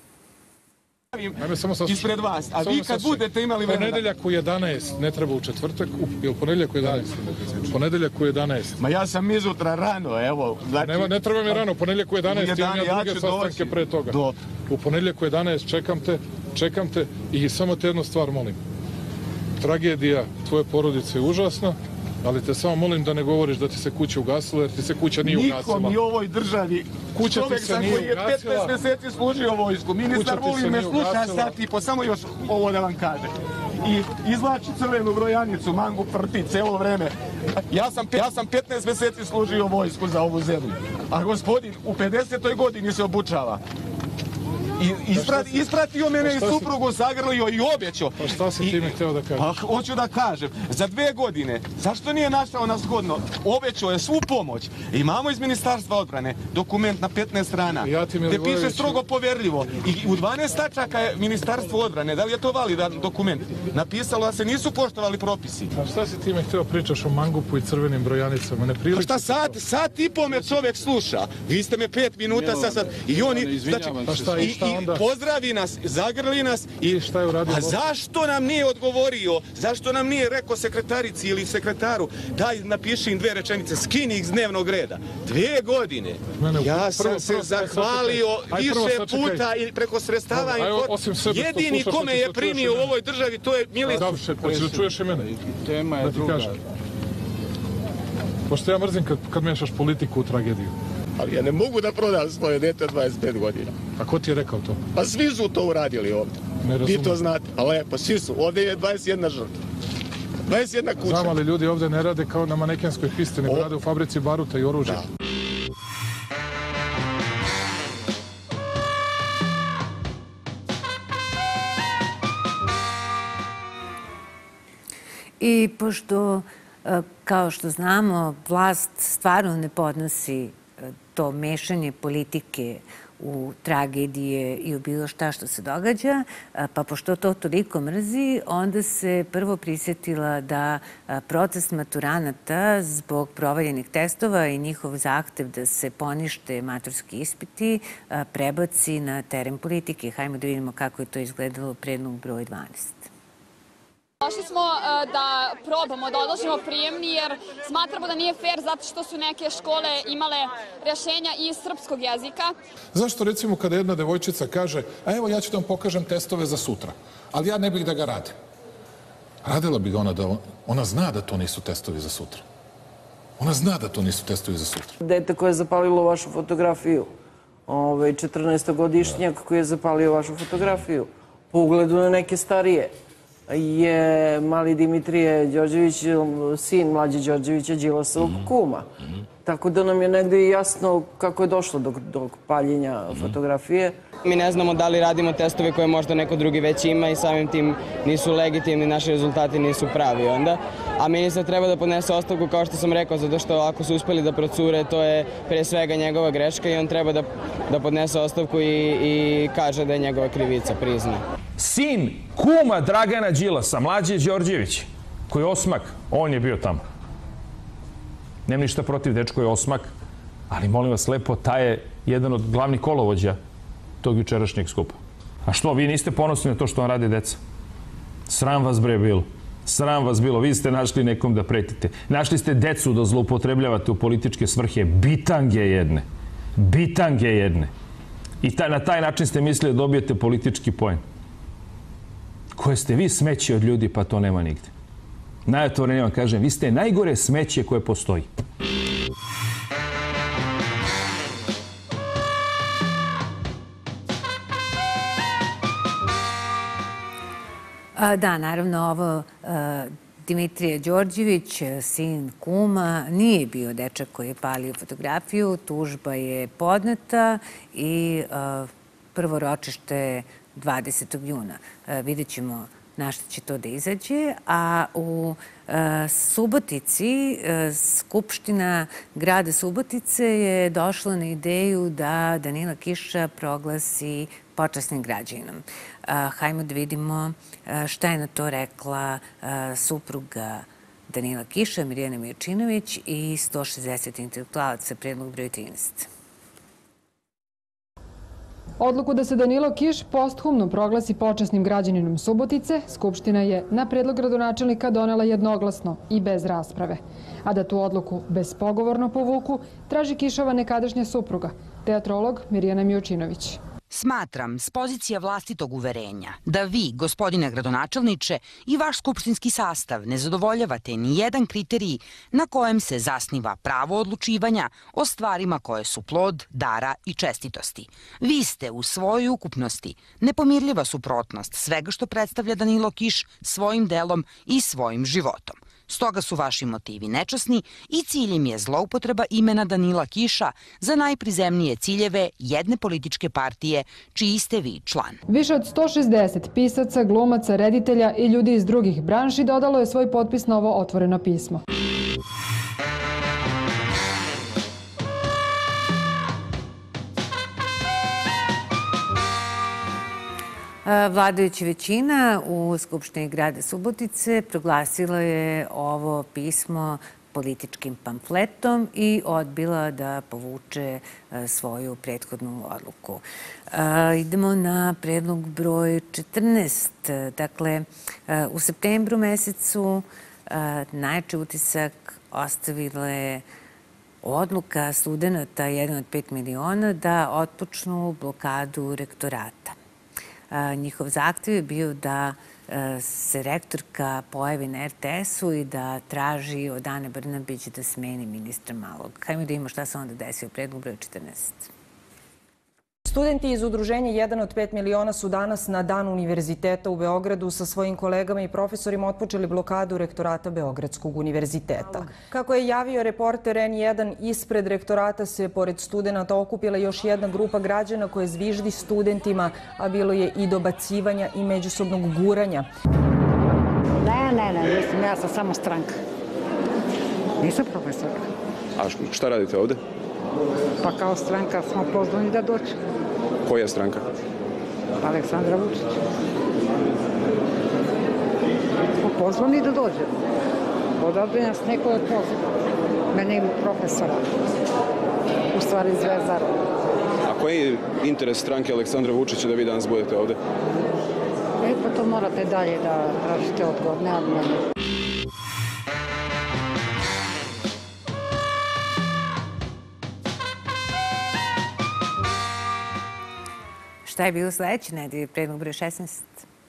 Ispred vas, a vi kad budete imali vremena... Ponedeljak u 11, ne treba u četvrtak, je li ponedeljak u 11? Ponedeljak u 11. Ma ja sam izutra rano, evo. Ne treba mi rano, ponedeljak u 11, imam ja druge sastanke pre toga. U ponedeljak u 11 čekam te i samo te jednu stvar molim. Tragedija tvoje porodice je užasna, ali te samo molim da ne govoriš da ti se kuća ugasila, jer ti se kuća nije ugasila. Nikom i ovoj državi. Čovjek sam koji je 15 meseci služio vojsku. Ministar Vulin me sluša sat i po, samo još ovo da vam kažem. I izvlači crvenu brojanicu, mangu prti celo vreme. Ja sam 15 meseci služio vojsku za ovu zemlju. A gospodin u 50. godini se obučava. I ispratio mene i suprugu, zagrlio i obećao. Pa šta si time hteo da kažeš? Pa hoću da kažem, za 2 godine, zašto nije našao nas zgodno? Obećao je svu pomoć. Imamo iz Ministarstva odbrane dokument na 15 strana, gde piše strogo poverljivo. I u 12 tačaka je Ministarstvo odbrane, da li je to validan dokument, napisalo da se nisu poštovali propisi. A šta si time hteo pričaš o mangupu i crvenim brojanicama? Pa šta sat i po me čovek sluša. Vi ste me 5 minuta sad. I oni... I pozdravi nas, zagrli nas. I šta je uradio? A zašto nam nije odgovorio? Zašto nam nije rekao sekretarici ili sekretaru daj napiši im 2 rečenice, skini ih s dnevnog reda. 2 godine. Ja sam se zahvalio više puta i preko sredstava. Jedini kome je primio u ovoj državi to je Milica. Hoćeš da čuješ i mene? Tema je druga. Pošto ja mrzim kad mešaš politiku u tragediju. Ali ja ne mogu da prodam svoje dete od 25 godina. A ko ti je rekao to? Pa svi su to uradili ovdje. Vi to znate. A lepo, svi su. Ovdje je 21 žrtva. 21 kuća. Znam, ali ljudi ovdje ne rade kao na manekenskoj pisti, nego rade u fabrici baruta i oružja. I pošto, kao što znamo, vlast stvarno ne podnosi to mešanje politike u tragedije i u bilo šta što se događa, pa pošto to toliko mrzi, onda se prvo prisjetila da protest maturanata zbog provaljenih testova i njihov zahtev da se ponište maturski ispiti prebaci na teren politike. Hajmo da vidimo kako je to izgledalo predlog broj 12. Došli smo da probamo, da odložimo prijemni jer smatramo da nije fair zato što su neke škole imale rješenja iz srpskog jezika. Zašto recimo kada jedna devojčica kaže a evo ja ću da vam pokažem testove za sutra, ali ja ne bih da ga radim. Radila bi ga ona da ona zna da to nisu testovi za sutra. Ona zna da to nisu testovi za sutra. Dete koje je zapalilo vašu fotografiju, 14-godišnjak koji je zapalio vašu fotografiju, po ugledu na neke starije, je mali Dimitrije Đorđević, sin Mlađe Đorđevića, Đilasovog kuma. Tako da nam je negde jasno kako je došlo do paljenja fotografije. Mi ne znamo da li radimo testove koje možda neko drugi već ima i samim tim nisu legitimni, naši rezultati nisu pravi onda. A ministar treba da podnese ostavku, kao što sam rekao, zato što ako su uspeli da procure, to je pre svega njegova greška i on treba da podnese ostavku i kaže da je njegova krivica, prizna. Sin kuma Dragana Đilasa, Mlađe Đorđević, koji je osmak, on je bio tamo. Nemam ništa protiv, dečko je osmak, ali molim vas lepo, taj je jedan od glavnih kolovođa tog jučerašnjeg skupa. A što, vi niste ponosni na to što vam rade deca? Sram vas bre bilo. Sram vas bilo. Vi ste našli nekom da pretite. Našli ste decu da zloupotrebljavate u političke svrhe. Bitange jedne. Bitange jedne. I na taj način ste mislili da dobijete politički poen. Koje ste vi smeće od ljudi, pa to nema nigde. Najotvorenije vam kažem, vi ste najgore smeće koje postoji. Da, naravno, ovo Dimitrije Đorđević, sin kuma, nije bio dečak koji je palio fotografiju. Tužba je podneta i prvo ročište 20. juna. Vidjet ćemo na što će to da izađe. A u Subotici, Skupština grada Subotice je došla na ideju da Danila Kiša proglasi počasnim građaninom. Hajmo da vidimo šta je na to rekla supruga Danila Kiša, Mirjana Miječinović i 160 intelektualaca, predlog broj 13. Odluku da se Danilo Kiš posthumno proglasi počasnim građaninom Subotice, Skupština je na predlog gradonačelnika donela jednoglasno i bez rasprave. A da tu odluku bespogovorno povuku, traži Kišova nekadašnja supruga, teatrolog Mirjana Miječinović. Smatram s pozicija vlastitog uverenja da vi, gospodine gradonačelniče, i vaš skupštinski sastav ne zadovoljavate ni jedan kriterij na kojem se zasniva pravo odlučivanja o stvarima koje su plod, dara i čestitosti. Vi ste u svojoj ukupnosti nepomirljiva suprotnost svega što predstavlja Danilo Kiš svojim delom i svojim životom. Stoga su vaši motivi nečasni i ciljem je zloupotreba imena Danila Kiša za najprizemnije ciljeve jedne političke partije čiji ste vi član. Više od 160 pisaca, glumaca, reditelja i ljudi iz drugih branši dodalo je svoj potpis na ovo otvoreno pismo. Vladajuća većina u Skupštini grada Subotice proglasila je ovo pismo političkim pamfletom i odbila da povuče svoju prethodnu odluku. Idemo na predlog broj 14. Dakle, u septembru mesecu najjači utisak ostavila je odluka studenta 1 od 5 miliona da otpočnu blokadu rektorata. Njihov zahtev je bio da se rektorka pojavi na RTS-u i da traži od Ane Brnabić da smeni ministra Malog. Hajmo da imamo šta se onda desi u predlogu broj 14. Studenti iz udruženja 1 od 5 miliona su danas na Dan univerziteta u Beogradu sa svojim kolegama i profesorima otpočeli blokadu rektorata Beogradskog univerziteta. Kako je javio reporter N1, ispred rektorata se pored studenta okupila još jedna grupa građana koje zviždi studentima, a bilo je i dobacivanja i međusobnog guranja. Ne, mislim, ja sam samo stranka. Nisam profesor. A šta radite ovde? Pa kao stranka smo pozvani da dođe. Koja stranka? Aleksandra Vučića. Smo pozvani da dođe. Odavde nas neko je pozvao. Mene ima profesora. U stvari Zvezdara. A koji je interes stranke Aleksandra Vučića da vi danas budete ovde? Pa to morate dalje da tražite odgovor, ne od mene. Šta je bilo sledeće nedelje, predlog broj 16?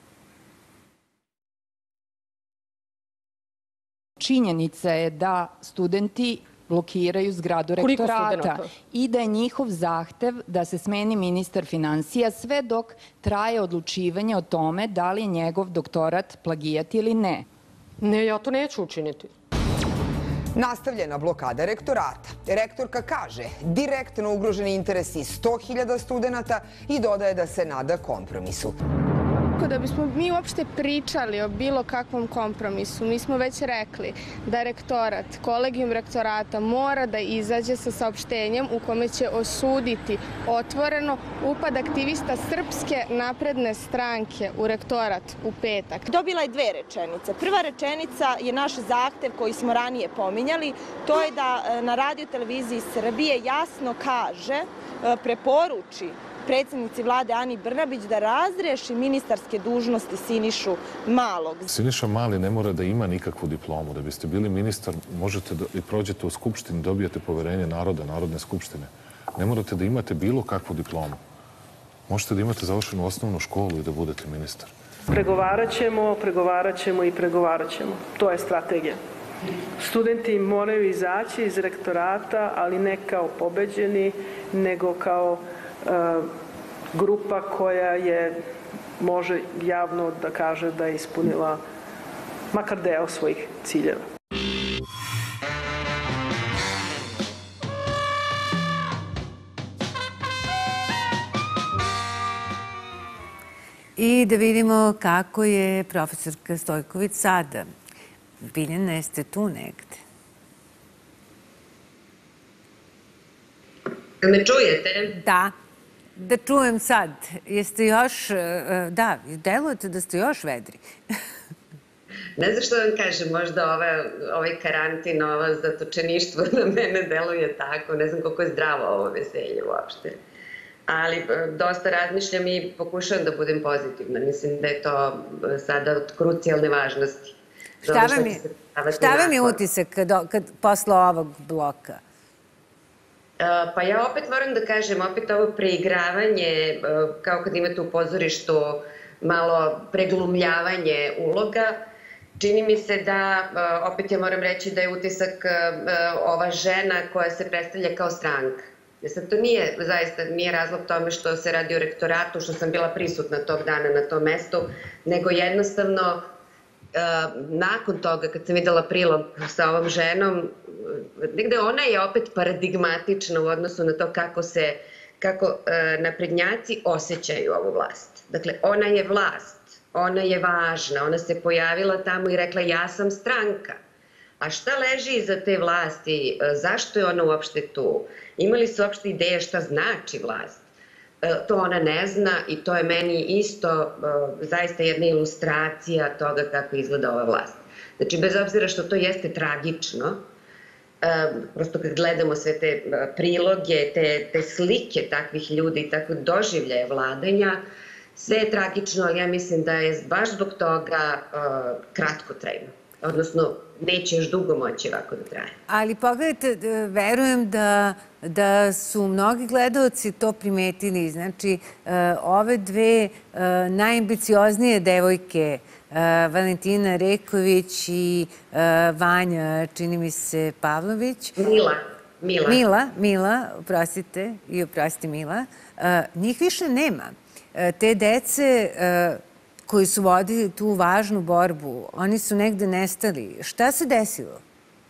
Činjenica je da studenti blokiraju zgradu rektorata i da je njihov zahtev da se smeni ministar finansija sve dok traje odlučivanje o tome da li je njegov doktorat plagijat ili ne. Ne, ja to neću učiniti. Nastavljena blokada rektorata. Rektorka kaže direktno ugroženi interesi 100.000 studenta i dodaje da se nada kompromisu. Da bismo mi uopšte pričali o bilo kakvom kompromisu, mi smo već rekli da rektorat, kolegijum rektorata mora da izađe sa saopštenjem u kome će osuditi otvoreno upad aktivista Srpske napredne stranke u rektorat u petak. Dobila je 2 rečenice. Prva rečenica je naš zahtev koji smo ranije pominjali, to je da na Radio televiziji Srbije jasno kaže preporuči predsjednici vlade Ani Brnabić da razreši ministarske dužnosti Sinišu Malog. Siniša Mali ne mora da ima nikakvu diplomu. Da biste bili ministar, možete da prođete u Skupštini, dobijete poverenje naroda, Narodne skupštine. Ne morate da imate bilo kakvu diplomu. Možete da imate završenu osnovnu školu i da budete ministar. Pregovarat ćemo i pregovarat ćemo. To je strategija. Studenti moraju izaći iz rektorata, ali ne kao pobeđeni, nego kao grupa koja može javno da kaže da je ispunila makar deo svojih ciljeva. I da vidimo kako je profesorka Stojković sada. Biljana, jeste tu negde? Me čujete? Da. Da čujem sad. Jeste još, da, delujete da ste još vedri. Ne znam što vam kažem, možda ovaj karantin, ovo zatočeništvo na mene deluje tako. Ne znam koliko je zdravo ovo veselje uopšte. Ali dosta razmišljam i pokušavam da budem pozitivna. Mislim da je to sada od krucijalne važnosti. Šta vam je utisak posle ovog bloka? Pa ja opet moram da kažem, opet ovo preigravanje, kao kad imate u pozorištu malo preglumljavanje uloga, čini mi se da, opet ja moram reći da je utisak ova žena koja se predstavlja kao stranka. Sad, to zaista nije razlog tome što se radi o rektoratu, što sam bila prisutna tog dana na tom mestu, nego jednostavno nakon toga, kad sam videla prilog sa ovom ženom, negde ona je opet paradigmatična u odnosu na to kako naprednjaci osjećaju ovu vlast. Dakle, ona je vlast, ona je važna, ona se pojavila tamo i rekla ja sam stranka. A šta leži iza te vlasti? Zašto je ona uopšte tu? Imali su uopšte ideje šta znači vlast? To ona ne zna i to je meni isto zaista jedna ilustracija toga kako izgleda ova vlast. Znači, bez obzira što to jeste tragično, prosto kad gledamo sve te priloge, te slike takvih ljudi i takvih doživljaja vladanja, sve je tragično, ali ja mislim da je baš zbog toga kratkotrajno. Odnosno, neće još dugo moći ovako da traje. Ali pogledajte, verujem da su mnogi gledalci to primetili. Znači, ove dve najambicioznije devojke, Valentina Reković i Vanja, čini mi se, Pavlović. Mila, oprostite, i oprosti Mila. Njih više nema. Te dece koji su vodili tu važnu borbu, oni su negde nestali. Šta se desilo?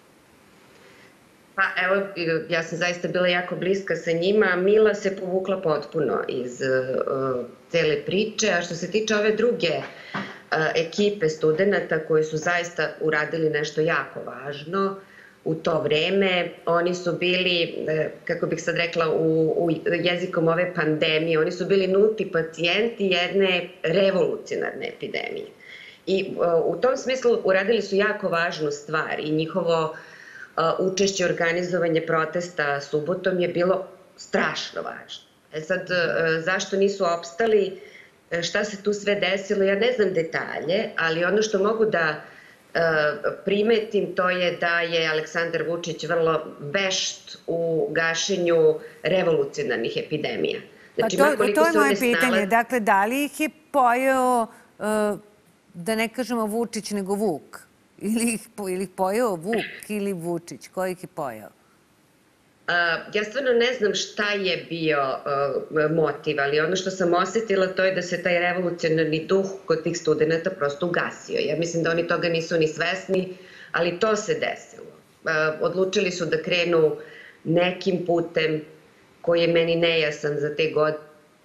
Pa evo, ja sam zaista bila jako bliska sa njima. Mila se povukla potpuno iz cele priče, a što se tiče ove druge ekipe studenta koji su zaista uradili nešto jako važno u to vreme, oni su bili, kako bih sad rekla, u jezikom ove pandemije, oni su bili nulti pacijenti jedne revolucionarne epidemije. I u tom smislu uradili su jako važnu stvar i njihovo učešće u organizovanje protesta subotom je bilo strašno važno. Sad, zašto nisu opstali, šta se tu sve desilo, ja ne znam detalje, ali ono što mogu da primetim to je da je Aleksandar Vučić vrlo vešt u gašenju revolucionarnih epidemija. Pa to je moje pitanje. Dakle, da li ih je pojeo, da ne kažemo Vučić, nego Vuk? Ili ih pojeo Vuk ili Vučić? Ko ih je pojeo? Ja stvarno ne znam šta je bio motiv, ali ono što sam osetila to je da se taj revolucionarni duh kod tih studenta prosto ugasio. Ja mislim da oni toga nisu ni svesni, ali to se desilo. Odlučili su da krenu nekim putem koji je meni nejasan za te godine.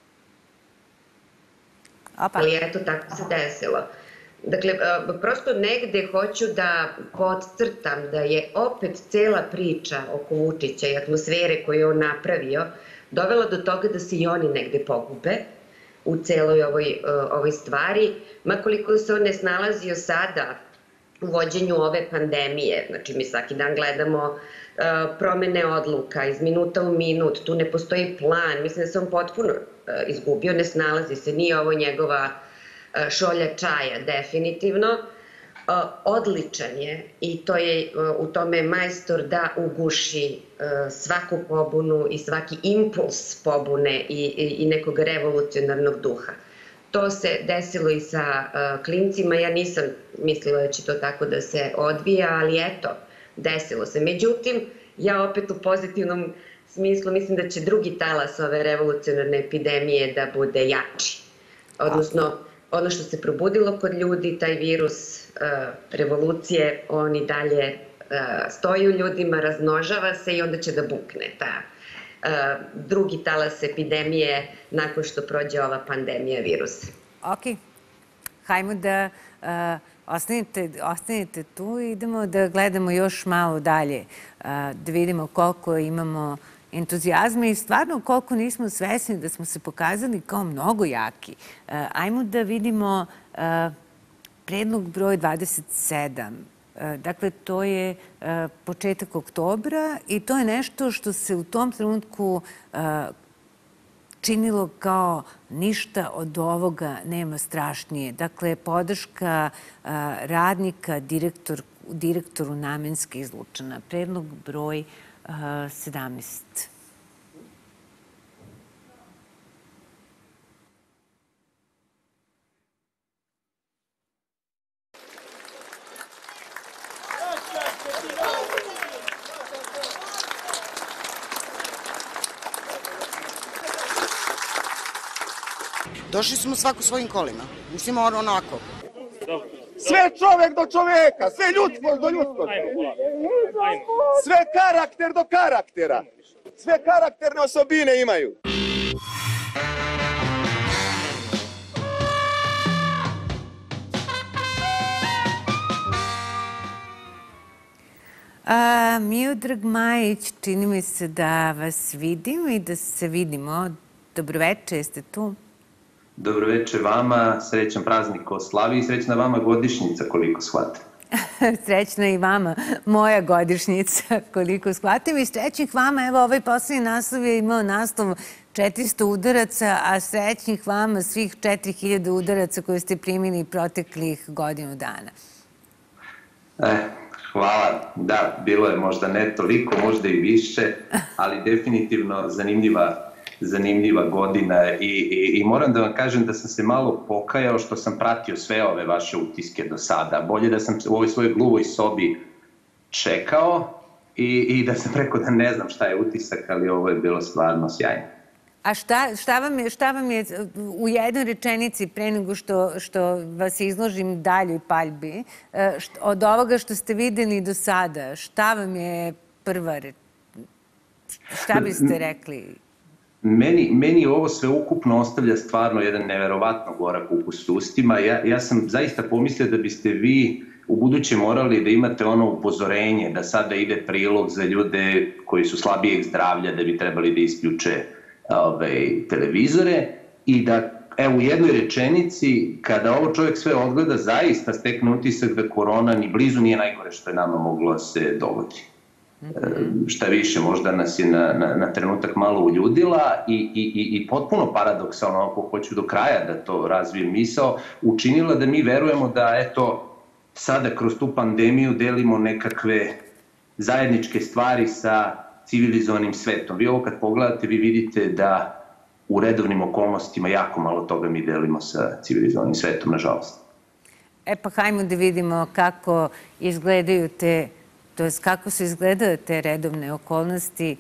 Ali eto, tako se desilo. Dakle, prosto negde hoću da podcrtam da je opet cela priča oko Vučića i atmosfere koju je on napravio dovela do toga da se i oni negde pogube u celoj ovoj stvari. Makoliko se on ne snalazio sada u vođenju ove pandemije, znači mi svaki dan gledamo promene odluka iz minuta u minut, tu ne postoji plan, mislim da se on potpuno izgubio, ne snalazi se, nije ovo njegova šolja čaja, definitivno. Odličan je i to je u tome majstor da uguši svaku pobunu i svaki impuls pobune i nekog revolucionarnog duha. To se desilo i sa klincima, ja nisam mislila da će to tako da se odvija, ali eto, desilo se. Međutim, ja opet u pozitivnom smislu mislim da će drugi talas ove revolucionarne epidemije da bude jači. Odnosno, ono što se probudilo kod ljudi, taj virus revolucije, on i dalje stoji u ljudima, razmnožava se i onda će da bukne ta drugi talas epidemije nakon što prođe ova pandemija virusa. Ok, hajmo da ostanite tu i idemo da gledamo još malo dalje, da vidimo koliko imamo entuzijazma i stvarno koliko nismo svesni da smo se pokazali kao mnogo jaki. Ajmo da vidimo predlog broj 27. Dakle, to je početak oktobra i to je nešto što se u tom trenutku činilo kao ništa od ovoga nema strašnije. Dakle, podrška radnika direktoru Namenske iz Lučana. Predlog broj 17. Došli smo svako svojim kolima. Mislim, onako. Sve čovek do čoveka, sve ljudsko do ljudskosti. Sve karakter do karaktera. Sve karakterne osobine imaju. Miodrag Majić, čini mi se da vas vidim i da se vidimo. Dobroveče, jeste tu? Dobroveče vama, srećan praznik o slavi i srećna vama godišnjica, koliko shvatim. Srećna i vama moja godišnjica, koliko shvatim. I srećnih vama, evo ovaj poslednji naslov je imao naslov 400 udaraca, a srećnih vama svih 4000 udaraca koje ste primili proteklih godinu dana. Hvala. Da, bilo je možda ne toliko, možda i više, ali definitivno zanimljiva godina i moram da vam kažem da sam se malo pokajao što sam pratio sve ove vaše utiske do sada. Bolje da sam u ovoj svojoj gluvoj sobi čekao i da sam rekao da ne znam šta je utisak, ali ovo je bilo stvarno sjajno. A šta vam je u jednoj rečenici pre nego što vas izložim daljoj paljbi, od ovoga što ste videli do sada, šta vam je prva rečenica? Šta biste rekli? Meni ovo sve ukupno ostavlja stvarno jedan neverovatno gorak ukus u ustima. Ja sam zaista pomislio da biste vi u buduće morali da imate ono upozorenje da sada ide prilog za ljude koji su slabijeg zdravlja, da bi trebali da isključe televizore i da u jednoj rečenici, kada ovo čovjek sve odgleda, zaista stekne utisak da korona ni blizu nije najgore što je nama moglo se dogoditi. Šta više, možda nas je na trenutak malo uljudila i potpuno paradoksalno, ako hoću do kraja da to razvijem misao, učinila da mi verujemo da, eto, sada kroz tu pandemiju delimo nekakve zajedničke stvari sa civilizovanim svetom. Vi ovo kad pogledate, vi vidite da u redovnim okolnostima jako malo toga mi delimo sa civilizovanim svetom, nažalost. Pa hajmo da vidimo kako izgledaju to jest kako se izgledaju te redovne okolnosti.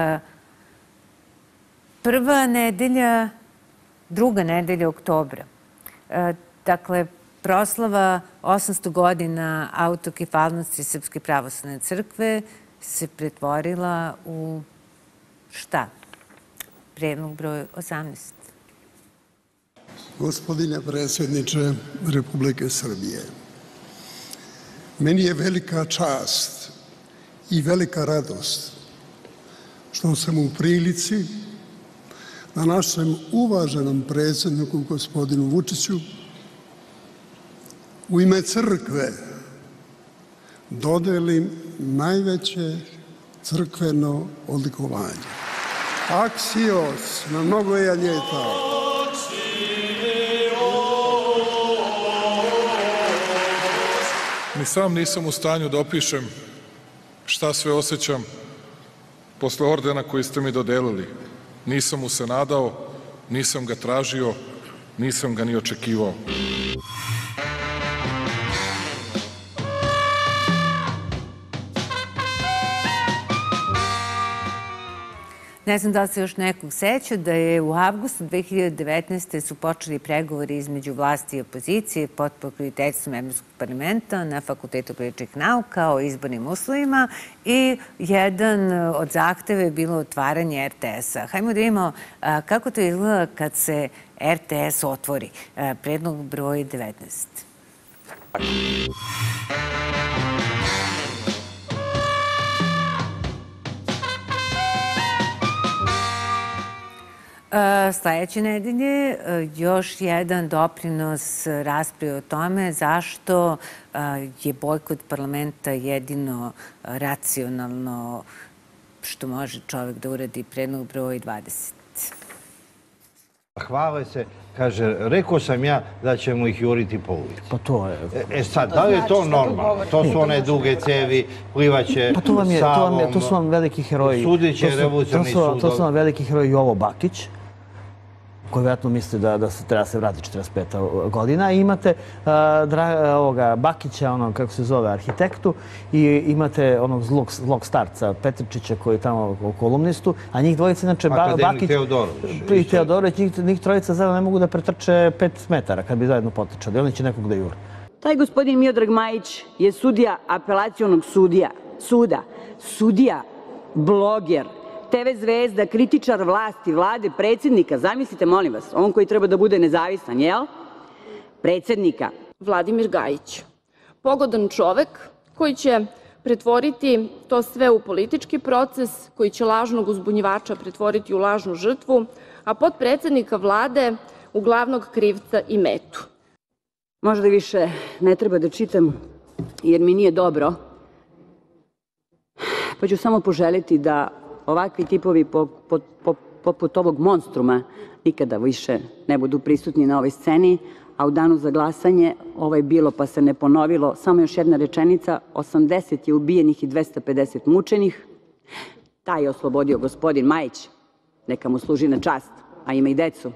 Druga nedelja oktobra. Dakle, proslava 800 godina autokefalnosti Srpske pravoslavne crkve se pretvorila u šta? Predlog broj 18. Gospodine predsjedniče Republike Srbije, meni je velika čast i velika radost što sam u prilici da našem uvaženom predsjedniku gospodinu Vučiću u ime crkve dodelim najveće crkveno odlikovanje. Aksios na mnogo je ljeta. Ni sam nisam u stanju da opišem šta sve osjećam posle ordena koji ste mi dodelili. Nisam mu se nadao, nisam ga tražio, nisam ga ni očekivao. Ne znam da li se još nekog seća da je u avgustu 2019. su počeli pregovori između vlasti i opozicije pod pokroviteljstvom Evropskog parlamenta na Fakultetu političkih nauka o izbornim uslovima i jedan od zahteva je bilo otvaranje RTS-a. Hajmo da vidimo kako to izgleda kad se RTS otvori. Predlog broj 19. Sledeće nedelje još jedan doprinos raspravi o tome zašto je bojkot parlamenta jedino racionalno što može čovek da uradi. Predlog broj 20. Hvale se, kaže, rekao sam ja da ćemo ih juriti po ulici. Pa to je... Sad, da li je to normalno? To su one duge cevi, plivaće salom, to su vam veliki heroji. Sudiće revolucionarni sudovi. To su vam veliki heroji Jovo Bakić, koji vjerojatno misli da se treba se vrati 45. godina. I imate Bakića, onog, kako se zove, arhitektu, i imate onog zlog starca Petričića, koji je tamo kolumnistu, a njih dvojica, inače, Bakić i Teodorović, njih trojica zajedno ne mogu da pretrče 5 metara kad bi zajedno potrčali. Oni će nekog da jure. Taj gospodin Miodrag Majić je sudija apelacionog suda, sudija, bloger, TV zvezda, kritičar vlasti, vlade, predsjednika. Zamislite, molim vas, on koji treba da bude nezavistan, jel? Predsjednika. Vladimir Gajić. Pogodan čovek koji će pretvoriti to sve u politički proces, koji će lažnog uzbunjivača pretvoriti u lažnu žrtvu, a potpredsjednika vlade u glavnog krivca i metu. Možda više ne treba da čitam, jer mi nije dobro, pa ću samo poželiti da ovakvi tipovi poput ovog monstruma nikada više ne budu prisutni na ovoj sceni, a u danu za glasanje ovo je bilo pa se ne ponovilo. Samo još jedna rečenica, 80 je ubijenih i 250 mučenih. Taj je oslobodio gospodin Majić, neka mu služi na čast, a ima i decu.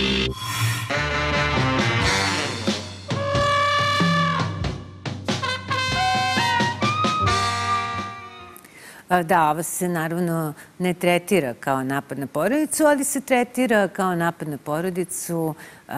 Da, ovo se naravno ne tretira kao napad na porodicu, ali se tretira kao napad na porodicu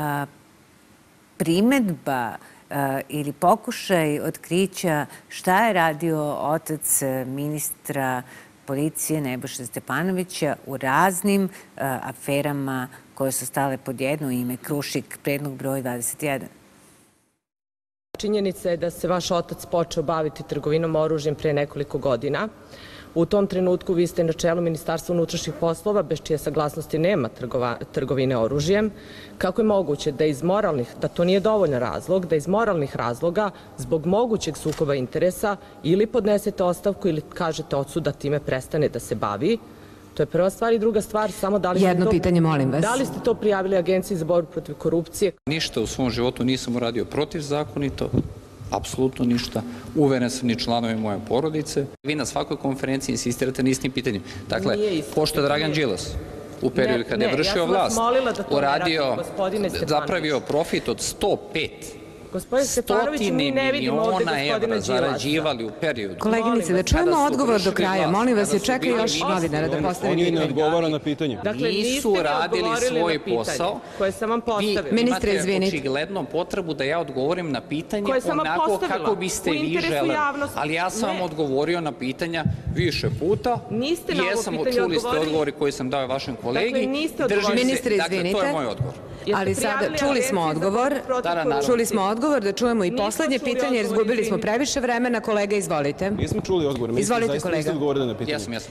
primedba ili pokušaj otkrića šta je radio otac ministra policije Nebojše Stefanovića u raznim aferama koje su stale pod jedno ime. Krušik, predlog broj 21. Činjenica je da se vaš otac počeo baviti trgovinom oružjem pre nekoliko godina. U tom trenutku vi ste na čelu Ministarstva unutrašnjih poslova, bez čije saglasnosti nema trgovine oružjem. Kako je moguće da to nije dovoljan razlog, da iz moralnih razloga, zbog mogućeg sukoba interesa, ili podnesete ostavku ili kažete ocu da time prestane da se bavi? To je prva stvar. I druga stvar, samo da li ste jedno pitanje, molim vas. Da li ste to prijavili Agenciji za borbu protiv korupcije? Ništa u svom životu nisam uradio protivzakonito. Apsolutno ništa. Uveren sam ni članovi moje porodice. Vi na svakoj konferenciji insistirate na istim pitanjem. Dakle, pošto je Dragan Đilas u periodu kada je vršio vlast zapravio profit od 105 stotine miliona evra zarađivali u periodu. Koleginice, da čujemo odgovor do kraja. Molim vas, je čeka još novinara da postavi pitanje. On ne odgovara na pitanje. Nisu radili svoj posao. Vi imate očigledno potrebu da ja odgovorim na pitanje onako kako biste vi želeli. Ali ja sam vam odgovorio na pitanja više puta. Jesam, čuli ste odgovori koji sam dao vašem kolegi. Ministre, izvinite. To je moj odgovor. Ali sada čuli smo odgovor, da čujemo i poslednje pitanje, jer izgubili smo previše vremena. Kolega, izvolite. Nismo čuli odgovor. Izvolite, kolega. Niste odgovorili na pitanje. Jesam.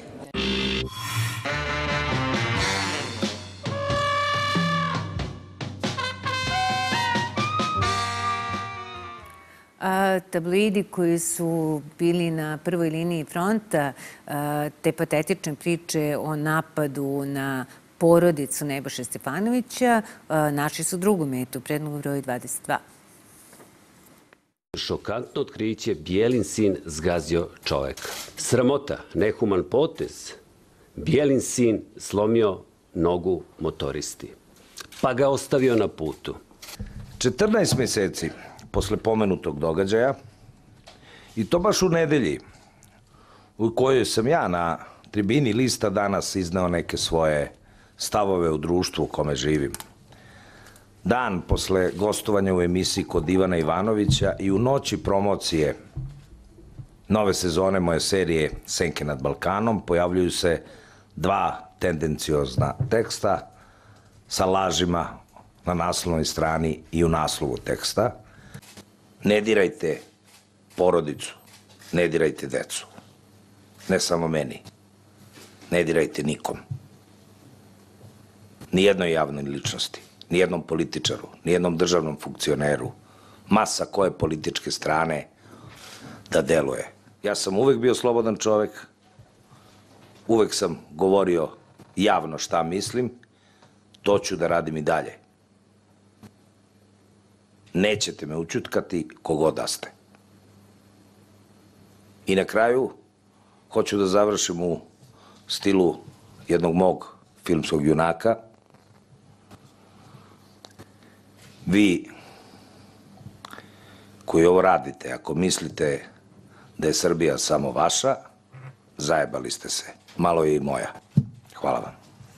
tabloidi koji su bili na prvoj liniji fronta te patetične priče o napadu na porodicu Nebojše Stefanovića, našli su drugu metu, predlogu broj 22. Šokantno otkriće, Bijelin sin zgazio čoveka. Sramota, nehuman potez. Bijelin sin slomio nogu motoristi, pa ga ostavio na putu. 14 meseci posle pomenutog događaja, i to baš u nedelji u kojoj sam ja na tribini lista danas izneo neke svoje stavove u društvu u kome živim. Dan posle gostovanja u emisiji kod Ivana Ivanovića i u noći promocije nove sezone moje serije Senke nad Balkanom pojavljuju se dva tendenciozna teksta sa lažima na naslovnoj strani i u naslovu teksta. Ne dirajte porodicu, ne dirajte decu. Ne samo meni. Ne dirajte nikom. Nijednoj javnoj ličnosti, nijednom političaru, nijednom državnom funkcioneru, masa koje političke strane da deluje. Ja sam uvek bio slobodan čovek, uvek sam govorio javno šta mislim, to ću da radim i dalje. Nećete me ućutkati kogod da ste. I na kraju, hoću da završim u stilu jednog mog filmskog junaka. Vi koji ovo radite, ako mislite da je Srbija samo vaša, zajebali ste se. Malo je i moja. Hvala vam.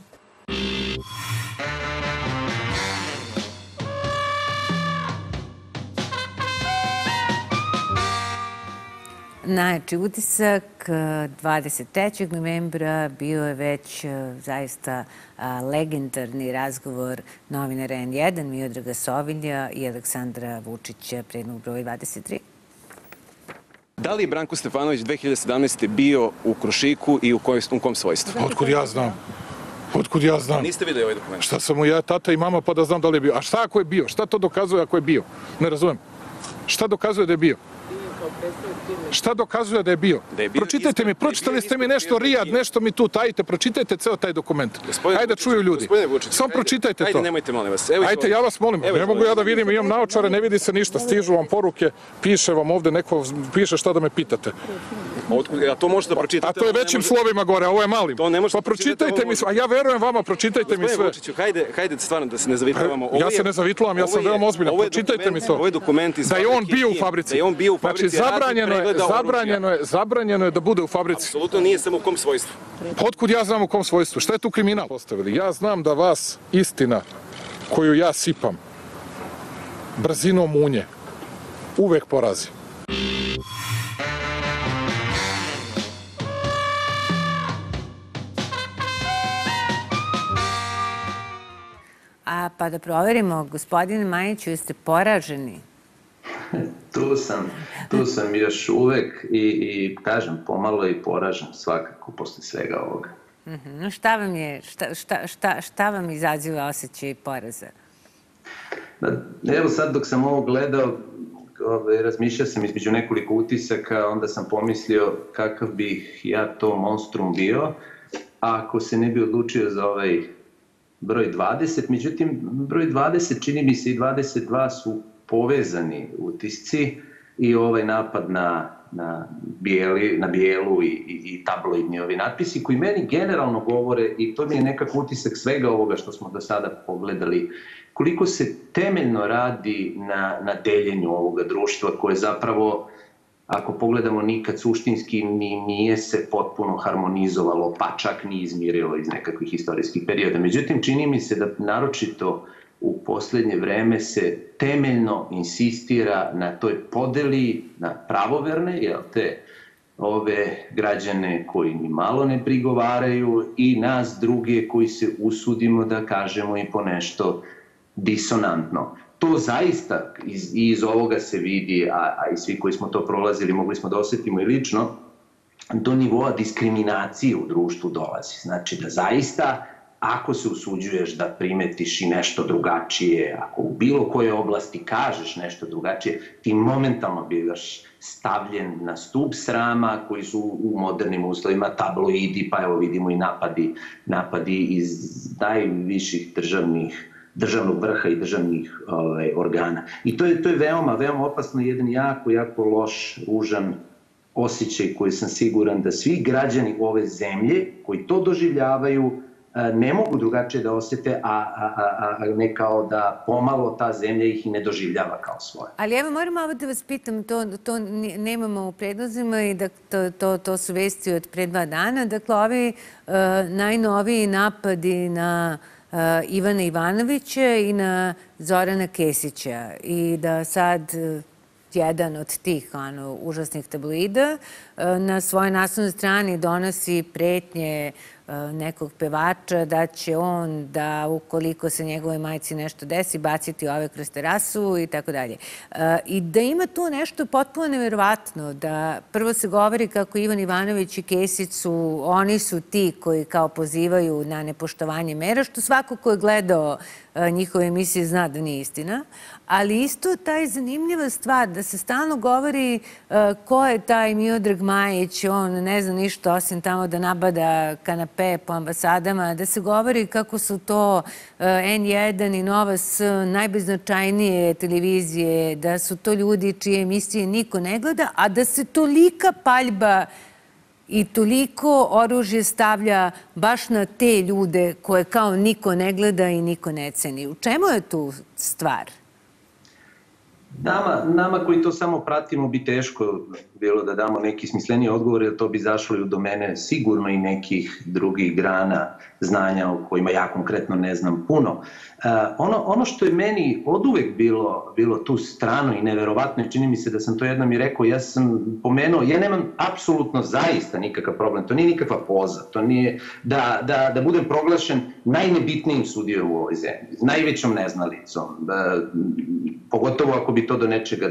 Najjači utisak 23. novembra bio je već zaista legendarni razgovor novinara N1, Miodraga Sovilja i Aleksandra Vučića, predlog broj 23. Da li je Branko Stefanović 2017. bio u Krušiku i u kom svojstvu? Otkud ja znam? Otkud ja znam? Niste videli ovaj dokument? Šta sam mu ja, tata i mama, pa da znam da li je bio. A šta ako je bio? Šta to dokazuje ako je bio? Ne razumem. Šta dokazuje da je bio? Šta dokazuje da je bio? Pročitajte mi, pročitali ste mi nešto Rijad, nešto mi tu tajite, pročitajte ceo taj dokument. Ajde da čuju ljudi. Samo pročitajte to. Ajde, nemojte, molim vas. Ajde, ja vas molim. Ne mogu ja da vidim, imam naočare, ne vidi se ništa. Stižu vam poruke, piše vam ovde, neko piše šta da me pitate. A to možete da pročitate? A to je većim slovima gore, a ovo je malim. Pa pročitajte mi sve, a ja verujem vama, pročitajte mi sve. Vučiću, hajde stvarno da se ne zavitlavamo. Ja se ne zavitlavam, ja sam veoma ozbiljan, pročitajte mi to. Da je on bio u fabrici. Znači, zabranjeno je da bude u fabrici. Apsolutno nije samo u kom svojstvu. Otkud ja znam u kom svojstvu? Šta je tu kriminal postavili? Ja znam da vas istina koju ja sipam brzinom munje uvek porazi. Pa da proverimo, gospodine Majiću, jeste poraženi? Tu sam još uvek i kažem, pomalo i poražen svakako posle svega ovoga. Šta vam izaziva osjećaj poraza? Evo sad dok sam ovo gledao, razmišljao sam između nekoliko utisaka, onda sam pomislio kakav bih ja to monstrum bio, ako se ne bi odlučio za ovaj broj 20. Međutim, broj 20, čini mi se i 22 su povezani utisci i ovaj napad na bijelu i tabloidni ovi natpisi koji meni generalno govore, i to mi je nekako utisak svega ovoga što smo do sada pogledali, koliko se temeljno radi na deljenju ovoga društva koje zapravo, ako pogledamo, nikad suštinski nije se potpuno harmonizovalo, pa čak ni izmirilo iz nekakvih istorijskih perioda. Međutim, čini mi se da naročito u poslednje vreme se temeljno insistira na toj podeli, na pravoverne, ove građane koji ni malo ne prigovaraju i nas druge koji se usudimo da kažemo i po nešto disonantno. To zaista iz ovoga se vidi, a i svi koji smo to prolazili mogli smo da osetimo i lično, do nivoa diskriminacije u društvu dolazi. Znači da zaista, ako se usuđuješ da primetiš i nešto drugačije, ako u bilo kojoj oblasti kažeš nešto drugačije, ti momentalno bivaš stavljen na stup srama koji su u modernim uslovima tabloidi, pa evo vidimo i napadi iz najviših državnog vrha i državnih organa. I to je veoma, veoma opasno, jedan jako, jako loš, ružan osjećaj koji sam siguran da svi građani ove zemlje koji to doživljavaju ne mogu drugačije da osjete, a ne kao da pomalo ta zemlja ih i ne doživljava kao svoje. Ali evo moram malo da vas pitam, to nemamo u predlozima i to su vesti od pre 2 dana. Dakle, ovi najnoviji napadi na Ivana Ivanovića i na Zorana Kesića i da sad jedan od tih užasnih tabloida na svojoj naslovnoj strani donosi pretnje nekog pevača da će on, da ukoliko se njegovoj majci nešto desi, baciti ove kroz terasu i tako dalje. I da ima tu nešto potpuno neverovatno, da prvo se govori kako Ivan Ivanović i Kesić oni su ti koji kao pozivaju na nepoštovanje mera, što svako ko je gledao njihove emisije zna da nije istina, ali isto taj zanimljiva stvar da se stalno govori ko je taj Miodrag Majić, on ne zna ništa osim tamo da nabada kanape po ambasadama, da se govori kako su to N1 i Nova S najbeznačajnije televizije, da su to ljudi čije emisije niko ne gleda, a da se tolika paljba i toliko oružje stavlja baš na te ljude koje kao niko ne gleda i niko ne ceni. U čemu je tu stvar? Nama koji to samo pratimo bi teško bilo da damo neki smisleniji odgovor, jer to bi zašlo i u domene sigurno i nekih drugih grana znanja o kojima ja konkretno ne znam puno. Ono što je meni oduvek bilo tu strano i neverovatno, i čini mi se da sam to jednom i rekao, ja sam pomenuo, ja nemam apsolutno zaista nikakav problem, to nije nikakva poza, to nije da budem proglašen najnebitnijim sudijom u ovoj zemlji, najvećom neznalicom, pogotovo ako bi to do nečega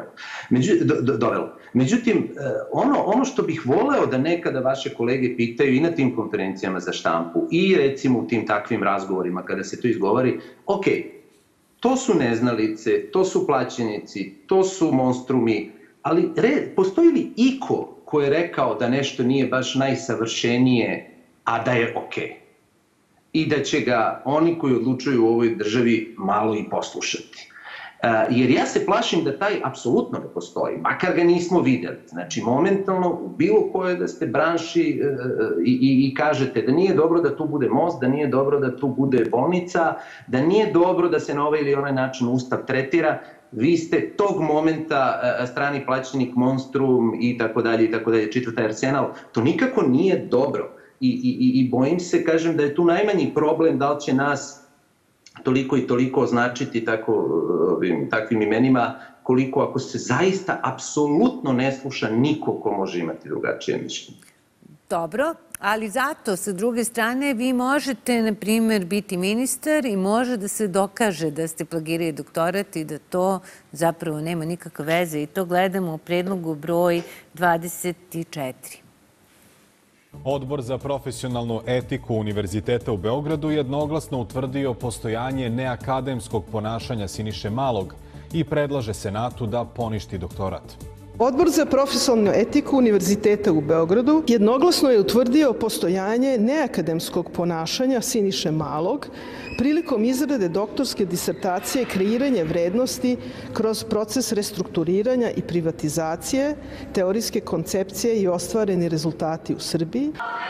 dovelo. Međutim, ono što bih voleo da nekada vaše kolege pitaju i na tim konferencijama za štampu i recimo u tim takvim razgovorima kada se to izgovori, ok, to su neznalice, to su plaćenici, to su monstrumi, ali postoji li iko ko je rekao da nešto nije baš najsavršenije, a da je ok? I da će ga oni koji odlučuju u ovoj državi malo i poslušati. Jer ja se plašim da taj apsolutno ne postoji, makar ga nismo videli. Znači, momentalno u bilo kojoj da ste branši i kažete da nije dobro da tu bude most, da nije dobro da tu bude bolnica, da nije dobro da se na ovaj ili onaj način Ustav tretira, vi ste tog momenta strani plaćenik, monstrum i tako dalje, čitavtaj arsenal. To nikako nije dobro. I bojim se, kažem, da je tu najmanji problem da li će nas toliko i toliko označiti takvim imenima, koliko ako se zaista apsolutno ne sluša niko ko može imati drugačije mišljenje. Dobro, ali zato sa druge strane vi možete, na primjer, biti ministar i može da se dokaže da ste plagirali doktorat i da to zapravo nema nikakve veze i to gledamo u predlogu broj 24. Odbor za profesionalnu etiku Univerziteta u Beogradu jednoglasno utvrdio postojanje neakademskog ponašanja Siniše Malog i predlaže Senatu da poništi doktorat. Odbor za profesionalnu etiku Univerziteta u Beogradu jednoglasno je utvrdio postojanje neakademskog ponašanja Siniše Malog prilikom izrade doktorske disertacije i kreiranje vrednosti kroz proces restrukturiranja i privatizacije, teorijske koncepcije i ostvareni rezultati u Srbiji.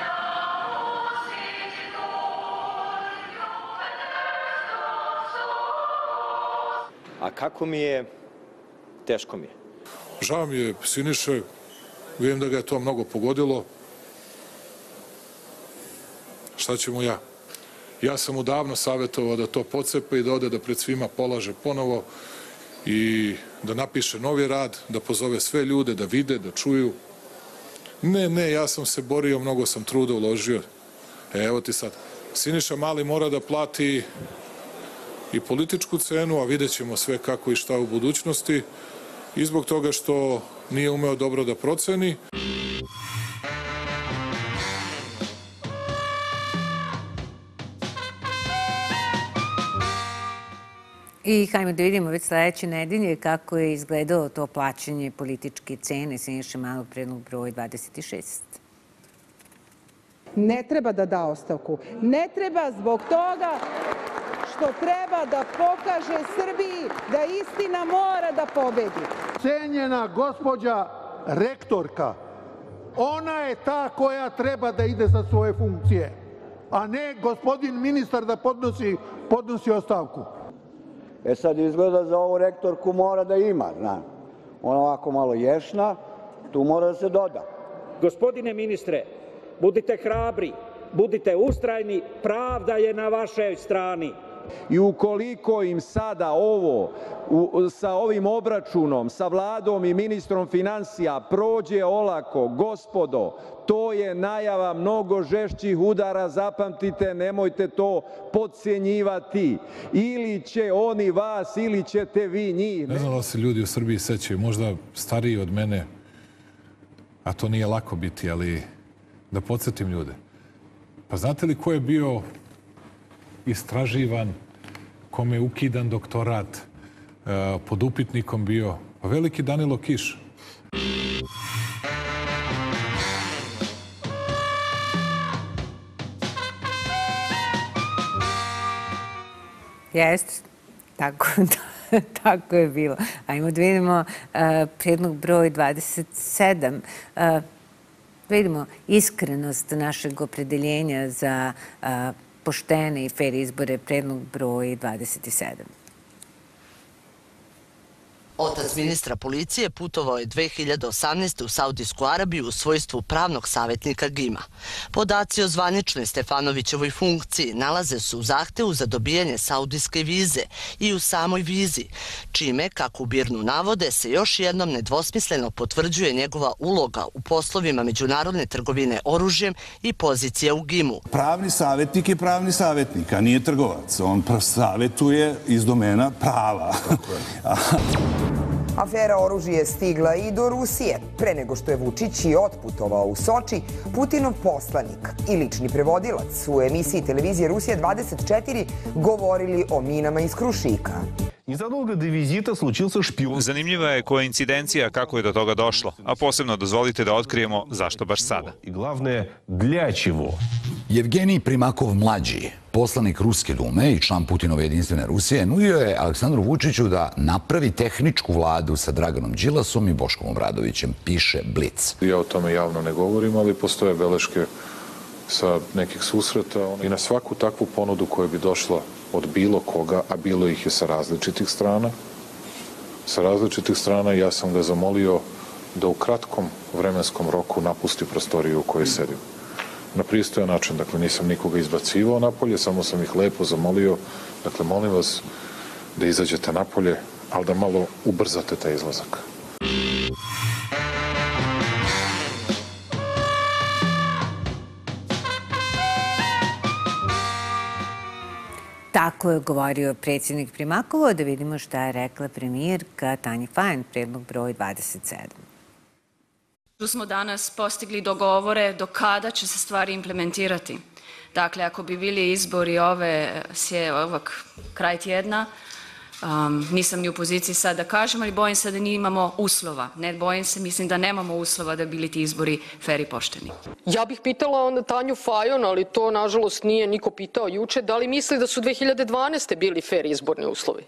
A kako mi je? Teško mi je. Žao mi je Siniše, vidim da ga je to mnogo pogodilo. Šta ćemo ja? Ja sam mu davno savjetovao da to pocepe i da ode da pred svima polaže ponovo i da napiše novi rad, da pozove sve ljude, da vide, da čuju. Ne, ja sam se borio, mnogo sam truda uložio. Evo ti sad. Siniša Mali mora da plati i političku cenu, a vidjet ćemo sve kako i šta u budućnosti. I zbog toga što nije umeo dobro da proceni. I hajmo da vidimo već sledeće nedelje kako je izgledalo to plaćanje političke cene Siniše Malog, predlog broj 26. Ne treba da da ostavku. Ne treba zbog toga što treba da pokaže Srbiji da istina mora da pobedi. Cenjena gospođa rektorka, ona je ta koja treba da ide sa svoje funkcije, a ne gospodin ministar da podnosi ostavku. Sad izgleda za ovu rektorku mora da ima, znam. Ona ovako malo ješna, tu mora da se doda. Gospodine ministre, budite hrabri, budite ustrajni, pravda je na vašoj strani. I ukoliko im sada ovo, sa ovim obračunom, sa vladom i ministrom finansija prođe olako, gospodo, to je najava mnogo žešćih udara, zapamtite, nemojte to podcjenjivati. Ili će oni vas, ili ćete vi njih. Ne znam da se ljudi u Srbiji sećaju, možda stariji od mene, a to nije lako biti, ali da podsjetim ljude. Pa znate li ko je bio istraživan, kome je ukidan doktorat, pod upitnikom bio? Pa veliki Danilo Kiš. Jeste, tako je bilo. Ajmo da vidimo predlog broj 27. Da vidimo iskrenost našeg opredeljenja za poštene i fer izbore, predlog broj 27. Otac ministra policije putovao je 2018. u Saudijsku Arabiju u svojstvu pravnog savjetnika GIM-a. Podaci o zvaničnoj Stefanovićevoj funkciji nalaze se u zahtevu za dobijanje saudijske vize i u samoj vizi, čime, kako u BIRN-u navode, se još jednom nedvosmisleno potvrđuje njegova uloga u poslovima međunarodne trgovine oružjem i pozicija u GIM-u. Pravni savjetnik je pravni savjetnik, a nije trgovac. On savjetuje iz domena prava. Afera oružje je stigla i do Rusije. Pre nego što je Vučić i otputovao u Soči, Putinov poslanik i lični prevodilac u emisiji televizije Rusija 24 govorili o minama iz Krušika. Незадолго до визита случился шпион. Zanimljiva je koincidencija kako je do toga došlo, a posebno dozvolite da otkrijemo zašto baš sada. I главное, для чего? Jevgenij Primakov mlađi, poslanik Ruske dume i član Putinove jedinstvene Rusije, nudio je Aleksandru Vučiću da napravi tehničku vladu sa Draganom Đilasom i Boškom Obradovićem, piše Blic. Ja o tome javno ne govorim, ali postoje beleške sa nekih susreta i na svaku takvu ponudu koja bi došla od bilo koga, a bilo ih je sa različitih strana, ja sam ga zamolio da u kratkom vremenskom roku napusti prostoriju u kojoj sedim. Na pristojan način, dakle nisam nikoga izbacivao napolje, samo sam ih lepo zamolio, dakle molim vas da izađete napolje, ali da malo ubrzate taj izlazak. Tako je govorio predsjednik Primakovo. Da vidimo šta je rekla premijerka Tanja Fajon, predlog broj 27. Tu smo danas postigli dogovore do kada će se stvari implementirati. Dakle, ako bi bili izbori ovog kraj tjedna, nisam ni u poziciji sad da kažem, ali bojim se da nimamo uslova. Ne bojim se, mislim da nemamo uslova da bili ti izbori fer i pošteni. Ja bih pitala onda Tanju Fajon, ali to nažalost nije niko pitao juče, da li misli da su 2012. bili fer izborni uslovi?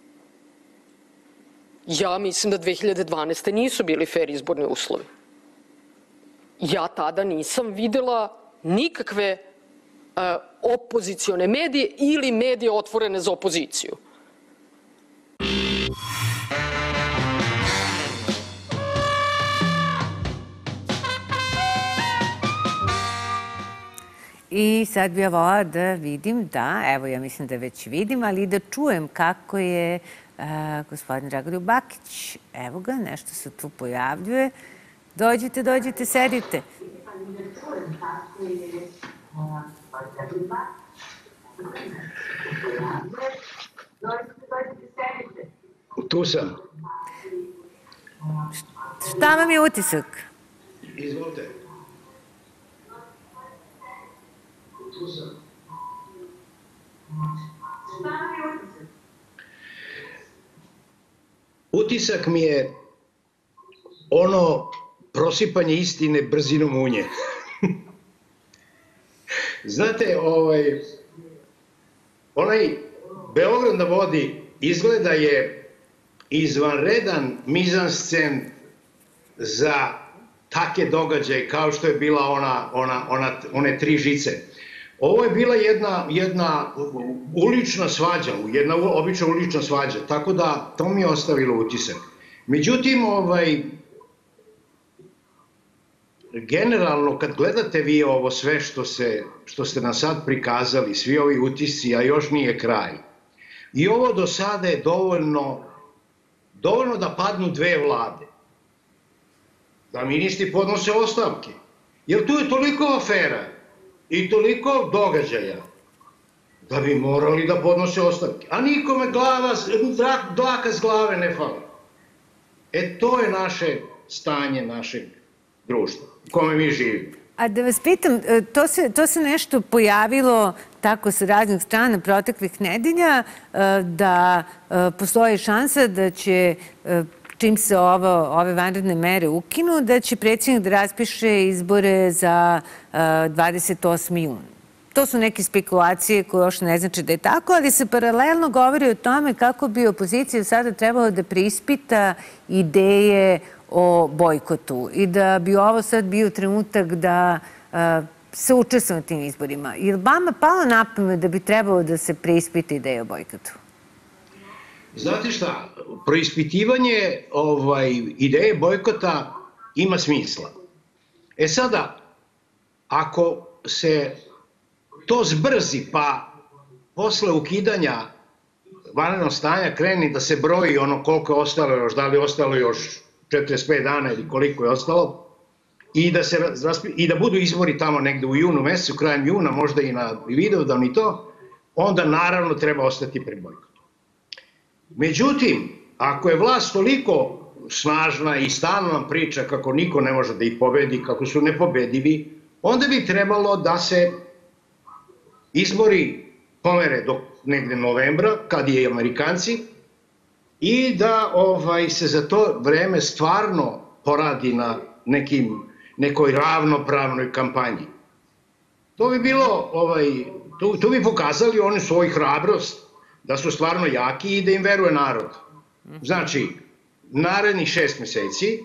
Ja mislim da 2012. nisu bili fer izborni uslovi. Ja tada nisam videla nikakve opozicione medije ili medije otvorene za opoziciju. I sad bih volila da vidim, evo ja mislim da već vidim, ali i da čujem kako je gospodin Dragoljub Bakić. Evo ga, nešto se tu pojavljuje. Dođite, sedite. Tu sam. Šta vam je utisak? Izvolite. Tu sam. Šta vam je utisak? utisak mi je ono prosipanje istine brzinom munje. Znate, onaj Beograd na vodi izgleda je izvanredan mizanscen za take događaje kao što je bila one 3 žice. Ovo je bila jedna ulična svađa, jedna obična ulična svađa, tako da to mi je ostavilo utisak. Međutim, generalno kad gledate vi ovo sve što ste nam sad prikazali, svi ovi utisci, a još nije kraj, i ovo do sada je dovoljno da padnu 2 vlade, da ministri podnose ostavke, jer tu je toliko afera i toliko događaja da bi morali da podnose ostavke, a nikome dlaka s glave ne fali. To je naše stanje našeg društva u kome mi živimo. A da vas pitam, to se nešto pojavilo tako sa raznih strana proteklih nedelja, da postoji šansa da će, čim se ove vanredne mere ukinu, da će predsjednik da raspiše izbore za 28. jun. To su neke spekulacije koje još ne znači da je tako, ali se paralelno govori o tome kako bi opozicija sada trebalo da preispita ideje o bojkotu i da bi ovo sad bio trenutak da se učestvuje na tim izborima. Je li vama palo na pamet da bi trebalo da se preispita ideja o bojkotu? Znate šta, preispitivanje ideje bojkota ima smisla. Sada, ako se to zbrzi pa posle ukidanja vanrednog stanja kreni da se broji ono koliko je ostalo još, da li je ostalo još 45 dana ili koliko je ostalo, i da budu izbori tamo negde u junu mesecu, krajem juna, možda i na Vidovdan i to, onda naravno treba ostati pred bojkotom. Međutim, ako je vlast toliko snažna i stalno nam priča kako niko ne može da ih pobedi, kako su nepobedivi, onda bi trebalo da se izbori pomere do negde novembra, kad je i Amerikanci, i da se za to vreme stvarno poradi na nekoj ravnopravnoj kampanji. To bi bilo, tu bi pokazali oni svoju hrabrost, da su stvarno jaki i da im veruje narod. Znači, narednih 6 meseci,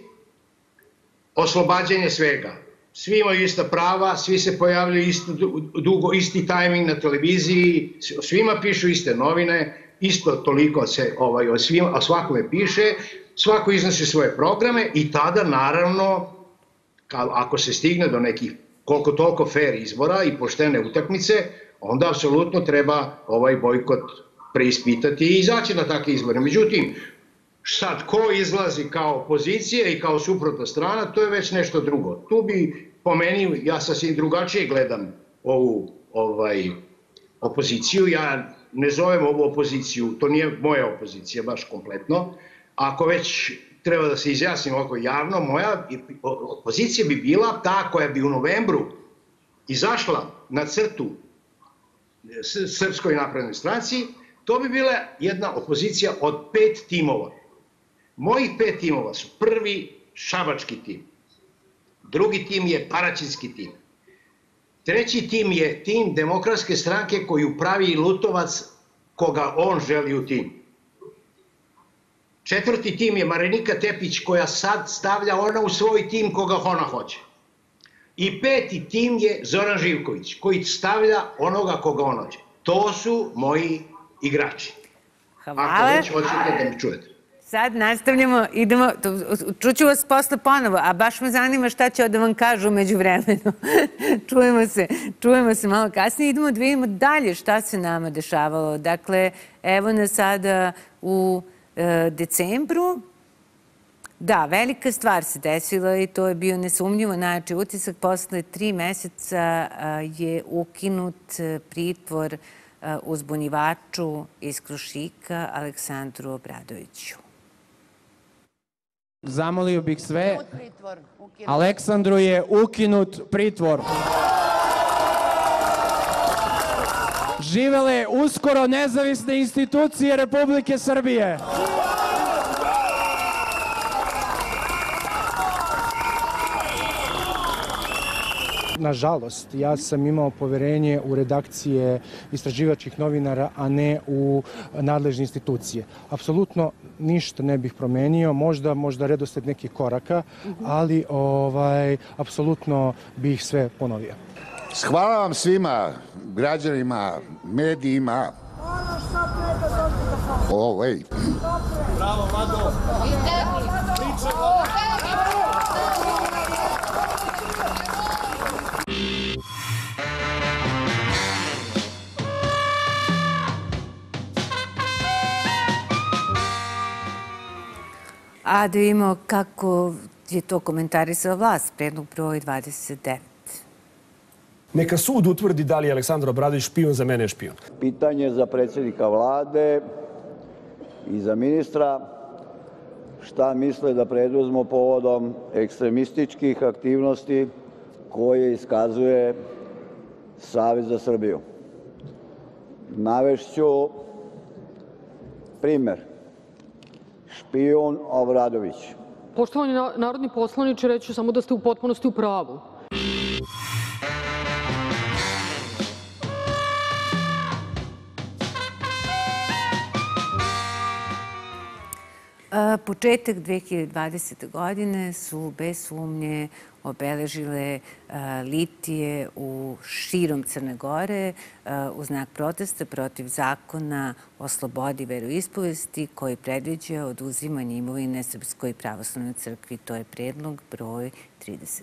oslobađanje svega. Svi imaju ista prava, svi se pojavljaju isti tajming na televiziji, svima pišu iste novine, isto toliko se o svakome piše, svako iznosi svoje programe i tada naravno, ako se stigne do nekih koliko toliko fair izbora i poštene utakmice, onda apsolutno treba ovaj bojkot preispitati i izaći na takve izbore. Međutim, sad ko izlazi kao opozicija i kao suprotna strana, to je već nešto drugo. Tu bi, po meni, ja sasvim drugačije gledam ovu opoziciju. Ja ne zovem ovu opoziciju, to nije moja opozicija baš kompletno. Ako već treba da se izjasnim ovako javno, moja opozicija bi bila ta koja bi u novembru izašla na crtu Srpskoj naprednoj stranci. To bi bila jedna opozicija od 5 timova. Mojih 5 timova su: prvi šabački tim, drugi tim je paraćinski tim, treći tim je tim Demokratske stranke koju pravi Lutovac koga on želi u tim. Četvrti tim je Marinika Tepić koja sad stavlja ona u svoj tim koga ona hoće. I 5. tim je Zoran Živković koji stavlja onoga koga on hoće. To su moji igrači. Hvala. Ako već hoćete da mi čujete. Sad nastavljamo, idemo, čuću vas posle ponovo, a baš me zanima šta će da vam kažu među vremenu. Čujemo se malo kasnije, idemo da vidimo dalje šta se nama dešavalo. Dakle, evo nas sada u decembru. Da, velika stvar se desila i to je bio nesumnjivo najjači utisak. Posle 3 meseca je ukinut pritvor uzbunjivaču iz Krušika Aleksandru Obradoviću. Zamolio bih sve. Aleksandru je ukinut pritvor. Živele uskoro nezavisne institucije Republike Srbije. nažalost, ja sam imao poverenje u redakcije istraživačkih novinara, a ne u nadležne institucije. Apsolutno ništa ne bih promenio, možda redosled nekih koraka, ali apsolutno bih sve ponovio. Hvala vam svima, građanima, medijima. Bravo, Vlado! A da vidimo kako je to komentarisao vlast, predlog broj 29. Neka sud utvrdi da li je Aleksandar Obradović špijun, za mene je špijun. Pitanje za predsjednika vlade i za ministra, šta misle da preduzmu povodom ekstremističkih aktivnosti koje iskazuje Savez za Srbiju. Navešću primer. Špijun Obradović. Poštovani narodni poslaniče, reću samo da ste u potpunosti u pravu. Početak 2020. godine su bez sumnje obeležile litije u širom Crne Gore u znak protesta protiv zakona o slobodi veroispovesti koji predviđa oduzimanje imovine Srpskoj pravoslavnoj crkvi. To je predlog broj 30.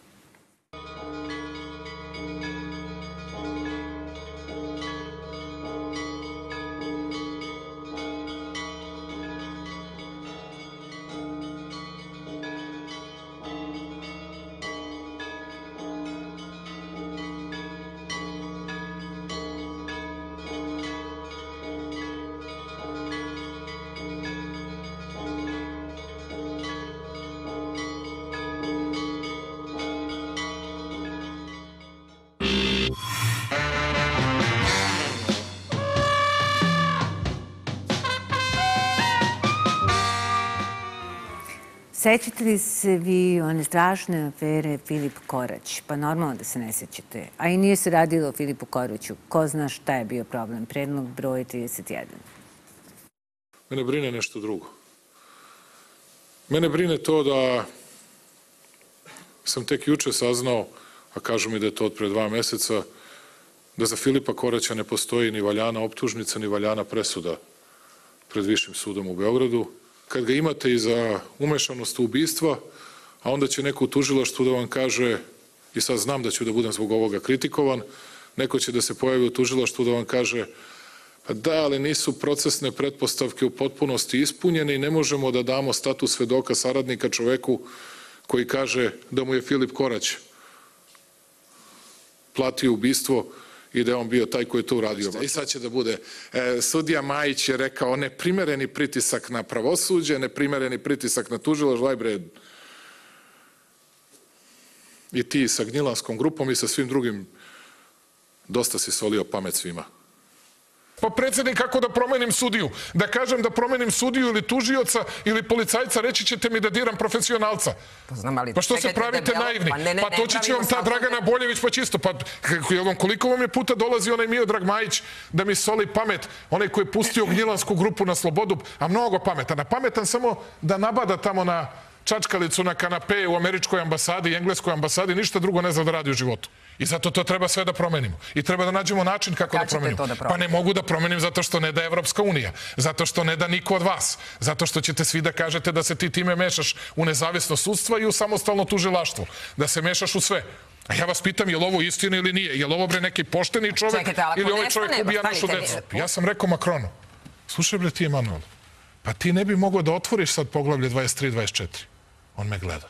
Sećate li se vi one strašne afere Filip Korać? Pa normalno da se ne sećate. A i nije se radilo o Filipu Koraću. Ko zna šta je bio problem? Predlog broj 31. Mene brine nešto drugo. Mene brine to da sam tek juče saznao, a kažu mi da je to od pre 2 meseca, da za Filipa Koraća ne postoji ni valjana optužnica, ni valjana presuda pred Višim sudom u Beogradu. Kad ga imate i za umešanost u ubistva, a onda će neko u tužilaštvu da vam kaže, i sad znam da ću da budem zbog ovoga kritikovan, neko će da se pojavi u tužilaštvu da vam kaže, pa da, ali nisu procesne pretpostavke u potpunosti ispunjene i ne možemo da damo status svedoka saradnika čoveku koji kaže da mu je Filip Korać platio ubistvo i da je on bio taj koji je to uradio. I sad će da bude, sudija Majić je rekao neprimereni pritisak na pravosuđe, neprimereni pritisak na tužilaštvo, ajbre, i ti sa Gnjilanskom grupom i sa svim drugim, dosta si solio pamet svima. Pa predsjednik, kako da promenim sudiju? Da kažem da promenim sudiju ili tužioca ili policajca, reći ćete mi da diram profesionalca. Pa što se pravite naivni? Pa toći će vam ta Dragana Boljević pa čisto. Pa koliko vam je puta dolazi onaj Miodrag Majić da mi soli pamet, onaj koji je pustio Gnjilansku grupu na slobodu, a mnogo pametan. A pametan samo da nabada tamo na čačkalicu na kanape u američkoj ambasadi i engleskoj ambasadi, ništa drugo ne zna da radi u životu. I zato to treba sve da promenimo. I treba da nađemo način kako da promenimo. Pa ne mogu da promenim zato što ne da Evropska unija, zato što ne da niko od vas, zato što ćete svi da kažete da se ti time mešaš u nezavisno sudstvo i u samostalno tužilaštvo, da se mešaš u sve. A ja vas pitam, je li ovo istina ili nije? Je li ovo bre neki pošteni čovek ili ovaj čovek ubija našu decu? Ja sam rekao Makronu, slušaj bre ti Emanuel, pa ti ne bi mogao da otvoriš sad poglavlje 23-24. On me gleda.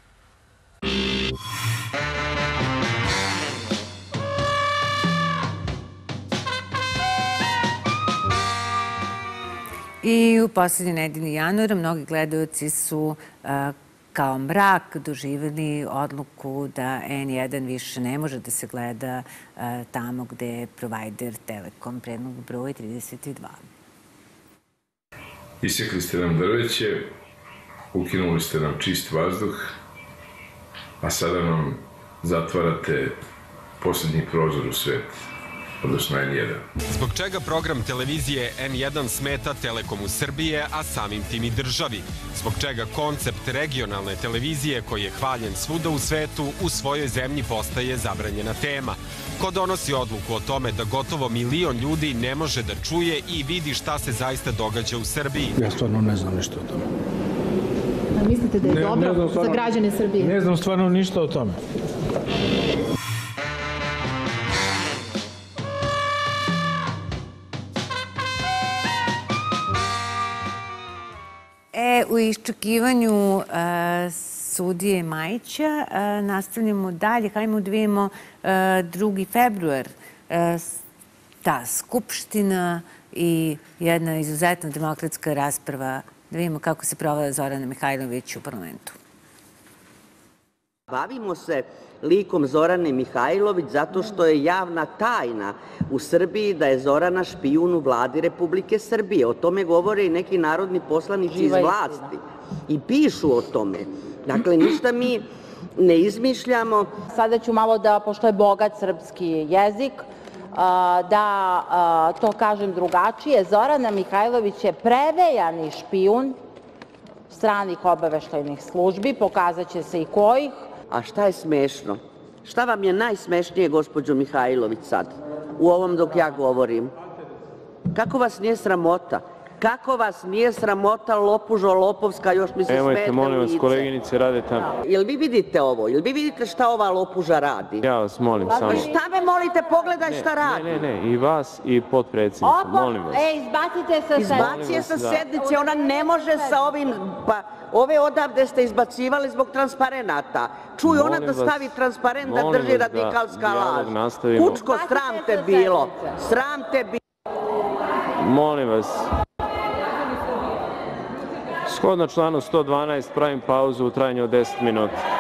I u poslednje nedelji januara mnogi gledaoci su kao mrak doživjeli odluku da N1 više ne može da se gleda tamo gde je provajder Telekom, predlog broj 32. Isekli ste nam drveće, ukinuli ste nam čist vazduh, a sada nam zatvarate posljednji prozor u svet, odnosno N1. Zbog čega program televizije N1 smeta Telekomu Srbije, a samim tim i državi? Zbog čega koncept regionalne televizije, koji je hvaljen svuda u svetu, u svojoj zemlji postaje zabranjena tema? Ko donosi odluku o tome da gotovo 1 milion ljudi ne može da čuje i vidi šta se zaista događa u Srbiji? Ja stvarno ne znam ništa o tome. A mislite da je dobro za građane Srbije? Ne znam stvarno ništa o tome. U iščekivanju sudije Majića nastavljamo dalje. Hajmo da vidimo 2. februar. Ta skupština i jedna izuzetno demokratska rasprava. Da vidimo kako se provela Zorana Mihajlović u parlamentu. Bavimo se likom Zorane Mihajlović zato što je javna tajna u Srbiji da je Zorana špijun u vladi Republike Srbije. O tome govore i neki narodni poslanici iz vlasti i pišu o tome. Dakle, ništa mi ne izmišljamo. Sada ću malo da, pošto je bogat srpski jezik, da to kažem drugačije. Zorana Mihajlović je prevejani špijun stranih obaveštajnih službi, pokazat će se i kojih. A šta je smešno? Šta vam je najsmešnije, gospođo Mihajlović, sad, u ovom dok ja govorim? Kako vas nije sramota? Kako vas nije sramota, lopužo lopovska, još mi se smete u lice? Nemojte, molim vas, koleginice, rade tamo. Jel vi vidite ovo? Jel vi vidite šta ova lopuža radi? Ja vas molim samo. Šta me molite, pogledaj šta radi. Ne, i vas i potpredsjednicu, molim vas. Izbacite sa sednice. Izbacije sa sednice, ona ne može sa ovim, pa ove odavde ste izbacivali zbog transparenata. Čuj, ona da stavi transparent da drži radikalska laž. Kučko, sram te bilo. Sram te bilo. Molim vas. Shodno članu 112 pravim pauzu u trajanju od 10 minuta.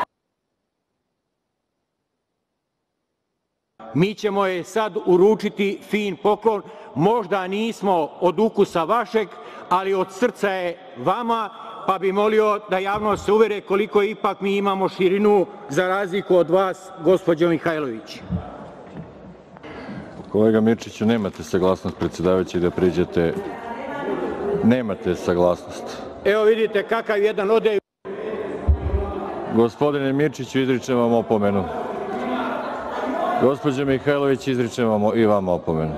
Mi ćemo je sad uručiti fin poklon. Možda nismo od ukusa vašeg, ali od srca je vama, pa bi molio da javnost se uvere koliko ipak mi imamo širinu za razliku od vas, gospođo Mihajlović. Kolega Mirčiću, nemate saglasnost predsjedavajućeg da priđete. Nemate saglasnost. Evo vidite kakav jedan odeju. Gospodine Mirčiću, izričem vam opomenu. Gospođo Mihajlović, izričem vam i vama opomenu.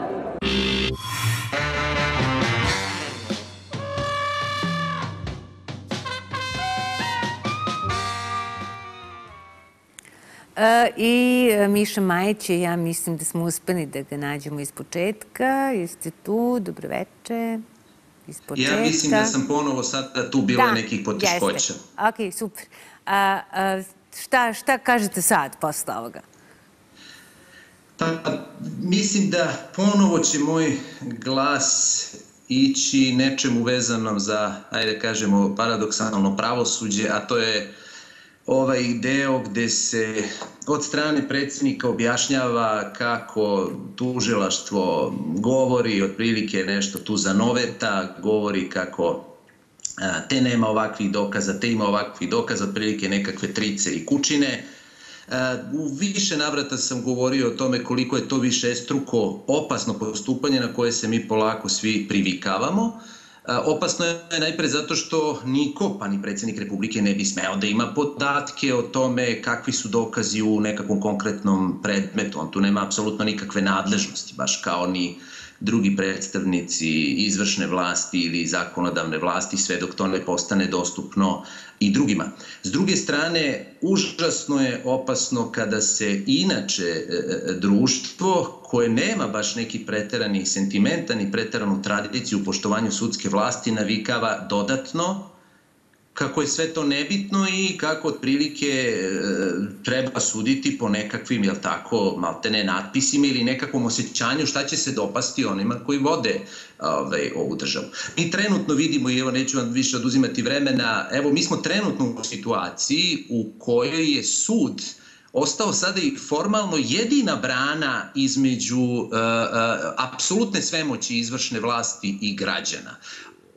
I Miša Majić, ja mislim da smo uspeli da ga nađemo iz početka. Jeste tu, dobroveče. Ja mislim da sam ponovo sad tu bilo nekih poteškoća. Ok, super. Šta kažete sad posle ovoga? Pa, mislim da ponovo će moj glas ići nečemu vezanom za, ajde kažemo, paradoksalno pravosuđe, a to je ovaj deo gde se od strane predsjednika objašnjava kako tužilaštvo govori otprilike nešto tu zanoveta, govori kako te nema ovakvih dokaza, te ima ovakvih dokaza, otprilike nekakve trice i kučine. U više navrata sam govorio o tome koliko je to višestruko opasno postupanje na koje se mi polako svi privikavamo. Opasno je najpre zato što niko, pa ni predsjednik Republike, ne bi smeo da ima podatke o tome kakvi su dokazi u nekakvom konkretnom predmetu. On tu nema apsolutno nikakve nadležnosti, baš kao ni drugi predstavnici izvršne vlasti ili zakonodavne vlasti, sve dok to ne postane dostupno i drugima. S druge strane, užasno je opasno kada se inače društvo koje nema baš neki preterani sentimenta ni preteranu tradiciju u poštovanju sudske vlasti navikava dodatno kako je sve to nebitno i kako otprilike treba suditi po nekakvim, jel tako, maltene natpisima ili nekakvom osjećanju šta će se dopasti onima koji vode ovu državu. Mi trenutno vidimo, i evo neću vam više oduzimati vremena, evo mi smo trenutno u situaciji u kojoj je sud ostao sada i formalno jedina brana između apsolutne svemoći izvršne vlasti i građana.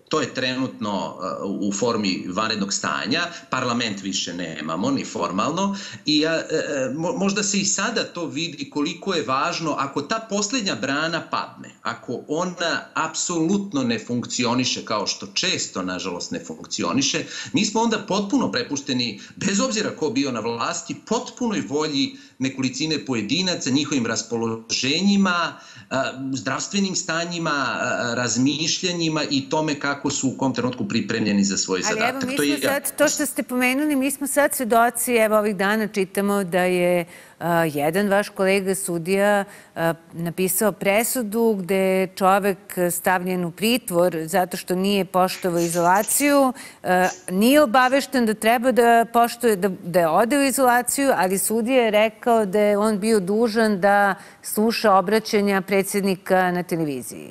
To je trenutno u formi vanrednog stanja, parlament više nemamo, ni formalno, i možda se i sada to vidi koliko je važno ako ta posljednja brana padne, ako ona apsolutno ne funkcioniše kao što često, nažalost, ne funkcioniše, mi smo onda potpuno prepušteni, bez obzira ko bio na vlasti, potpunoj volji nekolicine pojedinaca, njihovim raspoloženjima, zdravstvenim stanjima, razmišljanjima i tome kako su u kom trenutku pripremljeni za svoj zadatak. Ali evo, mi smo sad, to što ste pomenuli, mi smo sad svedoci, evo ovih dana čitamo da je jedan vaš kolega sudija napisao presudu gde je čovek stavljen u pritvor zato što nije poštovao izolaciju, nije obavešten da treba da poštuje, da ode u izolaciju, ali sudija je rekao da je on bio dužan da sluša obraćanja predsjednika na televiziji.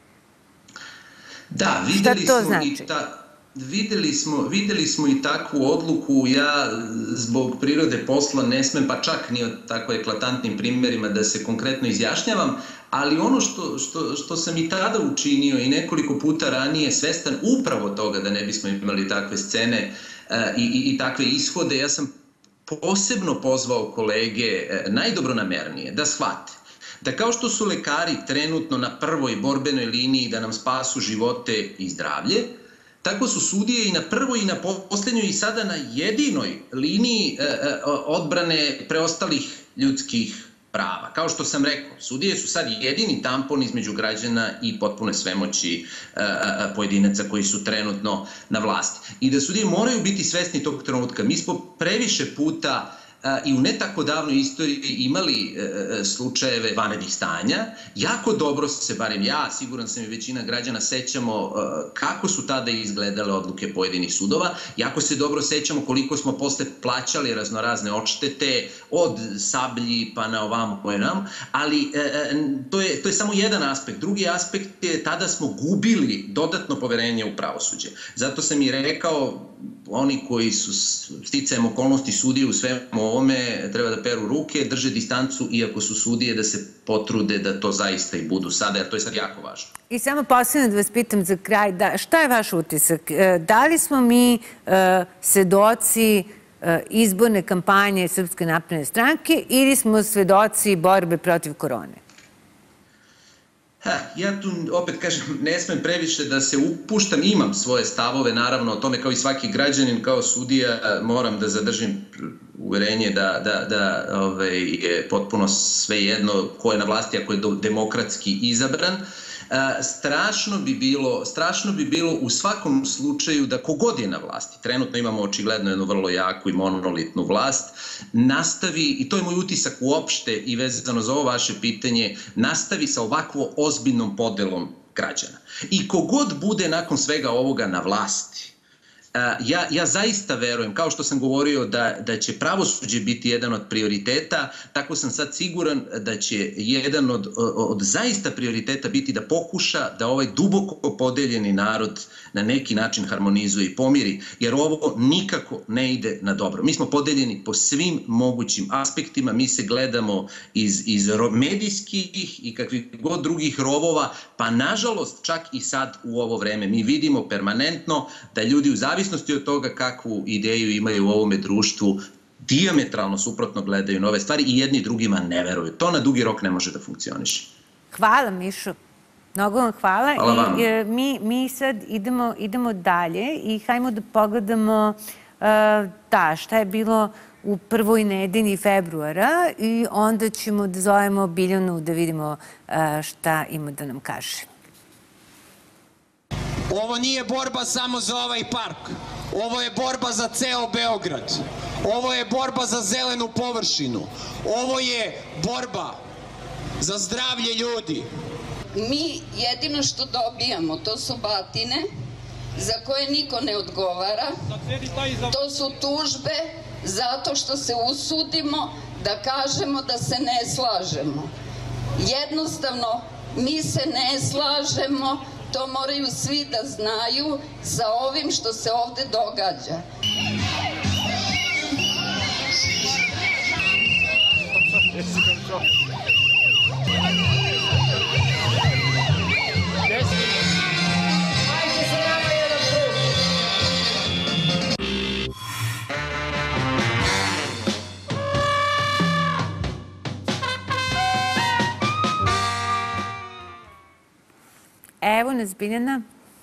Da, videli smo i takvu odluku. Ja zbog prirode posla ne smem, pa čak ni o tako eklatantnim primjerima da se konkretno izjašnjavam, ali ono što sam i tada učinio i nekoliko puta ranije, svestan upravo toga da ne bismo imali takve scene i takve ishode, ja sam posebno pozvao kolege najdobronamernije da shvate da kao što su lekari trenutno na prvoj borbenoj liniji da nam spasu živote i zdravlje, tako su sudije i na prvoj i na posljednjoj i sada na jedinoj liniji odbrane preostalih ljudskih prava. Kao što sam rekao, sudije su sad jedini tampon između građana i potpune svemoći pojedinaca koji su trenutno na vlasti. I da sudije moraju biti svesni tog trenutka. Mi smo previše puta i u ne tako davnoj istoriji imali slučajeve vanrednih stanja. Jako dobro se, barem ja, siguran sam i većina građana, sećamo kako su tada izgledale odluke pojedinih sudova. Jako se dobro sećamo koliko smo posle plaćali raznorazne odštete, od Sablji pa na ovamo koje nam, ali to je samo jedan aspekt. Drugi aspekt je tada smo gubili dodatno poverenje u pravosuđe. Zato sam i rekao, oni koji su sticajem okolnosti sudije u svemu ovome treba da peru ruke, drže distancu, iako su sudije, da se potrude da to zaista i budu sada, jer to je sad jako važno. I samo posljedno da vas pitam za kraj, šta je vaš utisak? Da li smo mi svedoci izborne kampanje Srpske napredne stranke ili smo svedoci borbe protiv korone? Ja tu opet kažem, ne smem previše da se upuštam, imam svoje stavove naravno o tome, kao i svaki građanin, kao sudija moram da zadržim uverenje da je potpuno svejedno ko je na vlasti ako je demokratski izabran. Strašno bi bilo u svakom slučaju da kogod je na vlasti, trenutno imamo očigledno jednu vrlo jaku i monolitnu vlast, nastavi, i to je moj utisak uopšte i vezano za ovo vaše pitanje, nastavi sa ovakvo ozbiljnom podelom građana. I kogod bude nakon svega ovoga na vlasti, ja zaista verujem, kao što sam govorio da će pravosuđe biti jedan od prioriteta, tako sam sad siguran da će jedan od zaista prioriteta biti da pokuša da ovaj duboko podeljeni narod na neki način harmonizuje i pomiri, jer ovo nikako ne ide na dobro. Mi smo podeljeni po svim mogućim aspektima, mi se gledamo iz medijskih i kakvih god drugih rovova, pa nažalost čak i sad u ovo vreme mi vidimo permanentno da ljudi u zavisnosti od toga kakvu ideju imaju u ovome društvu dijametralno suprotno gledaju na ove stvari i jedni drugima ne veruju. To na dugi rok ne može da funkcioniše. Hvala, Mišo. Mnogo vam hvala. Hvala vam. Mi sad idemo dalje i hajmo da pogledamo šta je bilo u prvoj nedelji februara i onda ćemo da zovemo Biljanu da vidimo šta ima da nam kaže. Ovo nije borba samo za ovaj park. Ovo je borba za ceo Beograd. Ovo je borba za zelenu površinu. Ovo je borba za zdravlje ljudi. Mi jedino što dobijamo, to su batine za koje niko ne odgovara. To su tužbe zato što se usudimo da kažemo da se ne slažemo. Jednostavno, mi se ne slažemo. To moraju svi da znaju sa ovim što se ovde događa. Hajde se Evo nas, Biljana.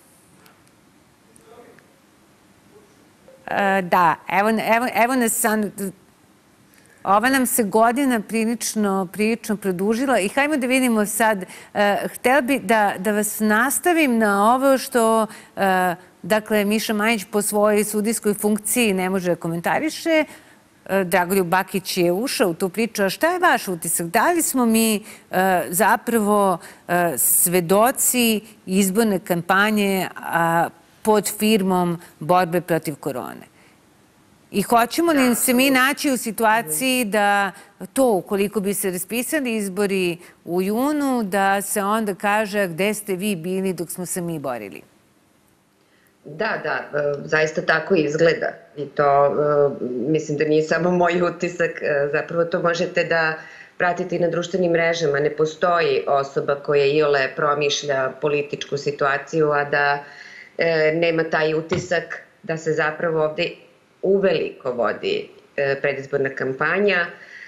Da, evo nas, ova nam se godina prilično produžila i hajmo da vidimo sad, htela bi da vas nastavim na ovo što, dakle, Miša Majić po svojoj sudijskoj funkciji ne može da komentariše. Dragoljub Bakić je ušao u tu priču. A šta je vaš utisak? Da li smo mi zapravo svedoci izborne kampanje pod firmom borbe protiv korone? I hoćemo li se mi naći u situaciji da to, ukoliko bi se raspisali izbori u junu, da se onda kaže gde ste vi bili dok smo se mi borili? Da, zaista tako izgleda i to mislim da nije samo moj utisak, zapravo to možete da pratite i na društvenim mrežama. Ne postoji osoba koja iole promišlja političku situaciju, a da nema taj utisak da se zapravo ovde uveliko vodi predizborna kampanja.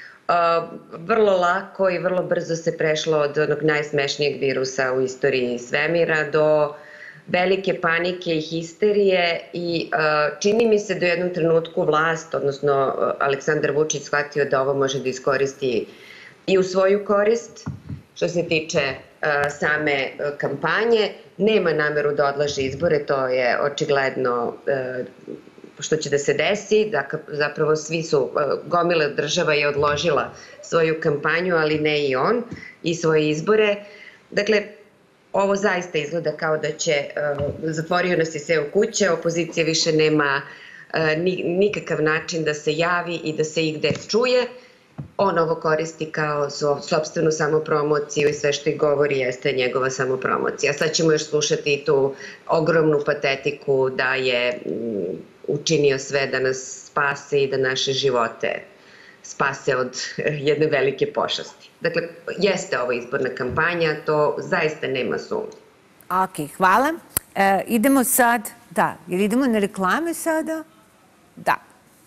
Vrlo lako i vrlo brzo se prešlo od onog najsmešnijeg virusa u istoriji svemira do velike panike i histerije i čini mi se da u jednom trenutku vlast, odnosno Aleksandar Vučić, shvatio da ovo može da iskoristi i u svoju korist. Što se tiče same kampanje, nema nameru da odlaže izbore, to je očigledno što će da se desi, zapravo svi su, gomila država je odložila svoju kampanju, ali ne i on, i svoje izbore. Dakle, ovo zaista izgleda kao da će, zatvorio nas je sve u kuće, opozicija više nema nikakav način da se javi i da se igde čuje. On ovo koristi kao sopstvenu samopromociju i sve što ih govori jeste njegova samopromocija. Sad ćemo još slušati i tu ogromnu patetiku da je učinio sve da nas spase i da naše živote spase od jedne velike pošasti. Dakle, jeste ovo izborna kampanja, to zaista nema sumnje. Ok, hvala. Idemo sad, jer idemo na reklame sada? Da.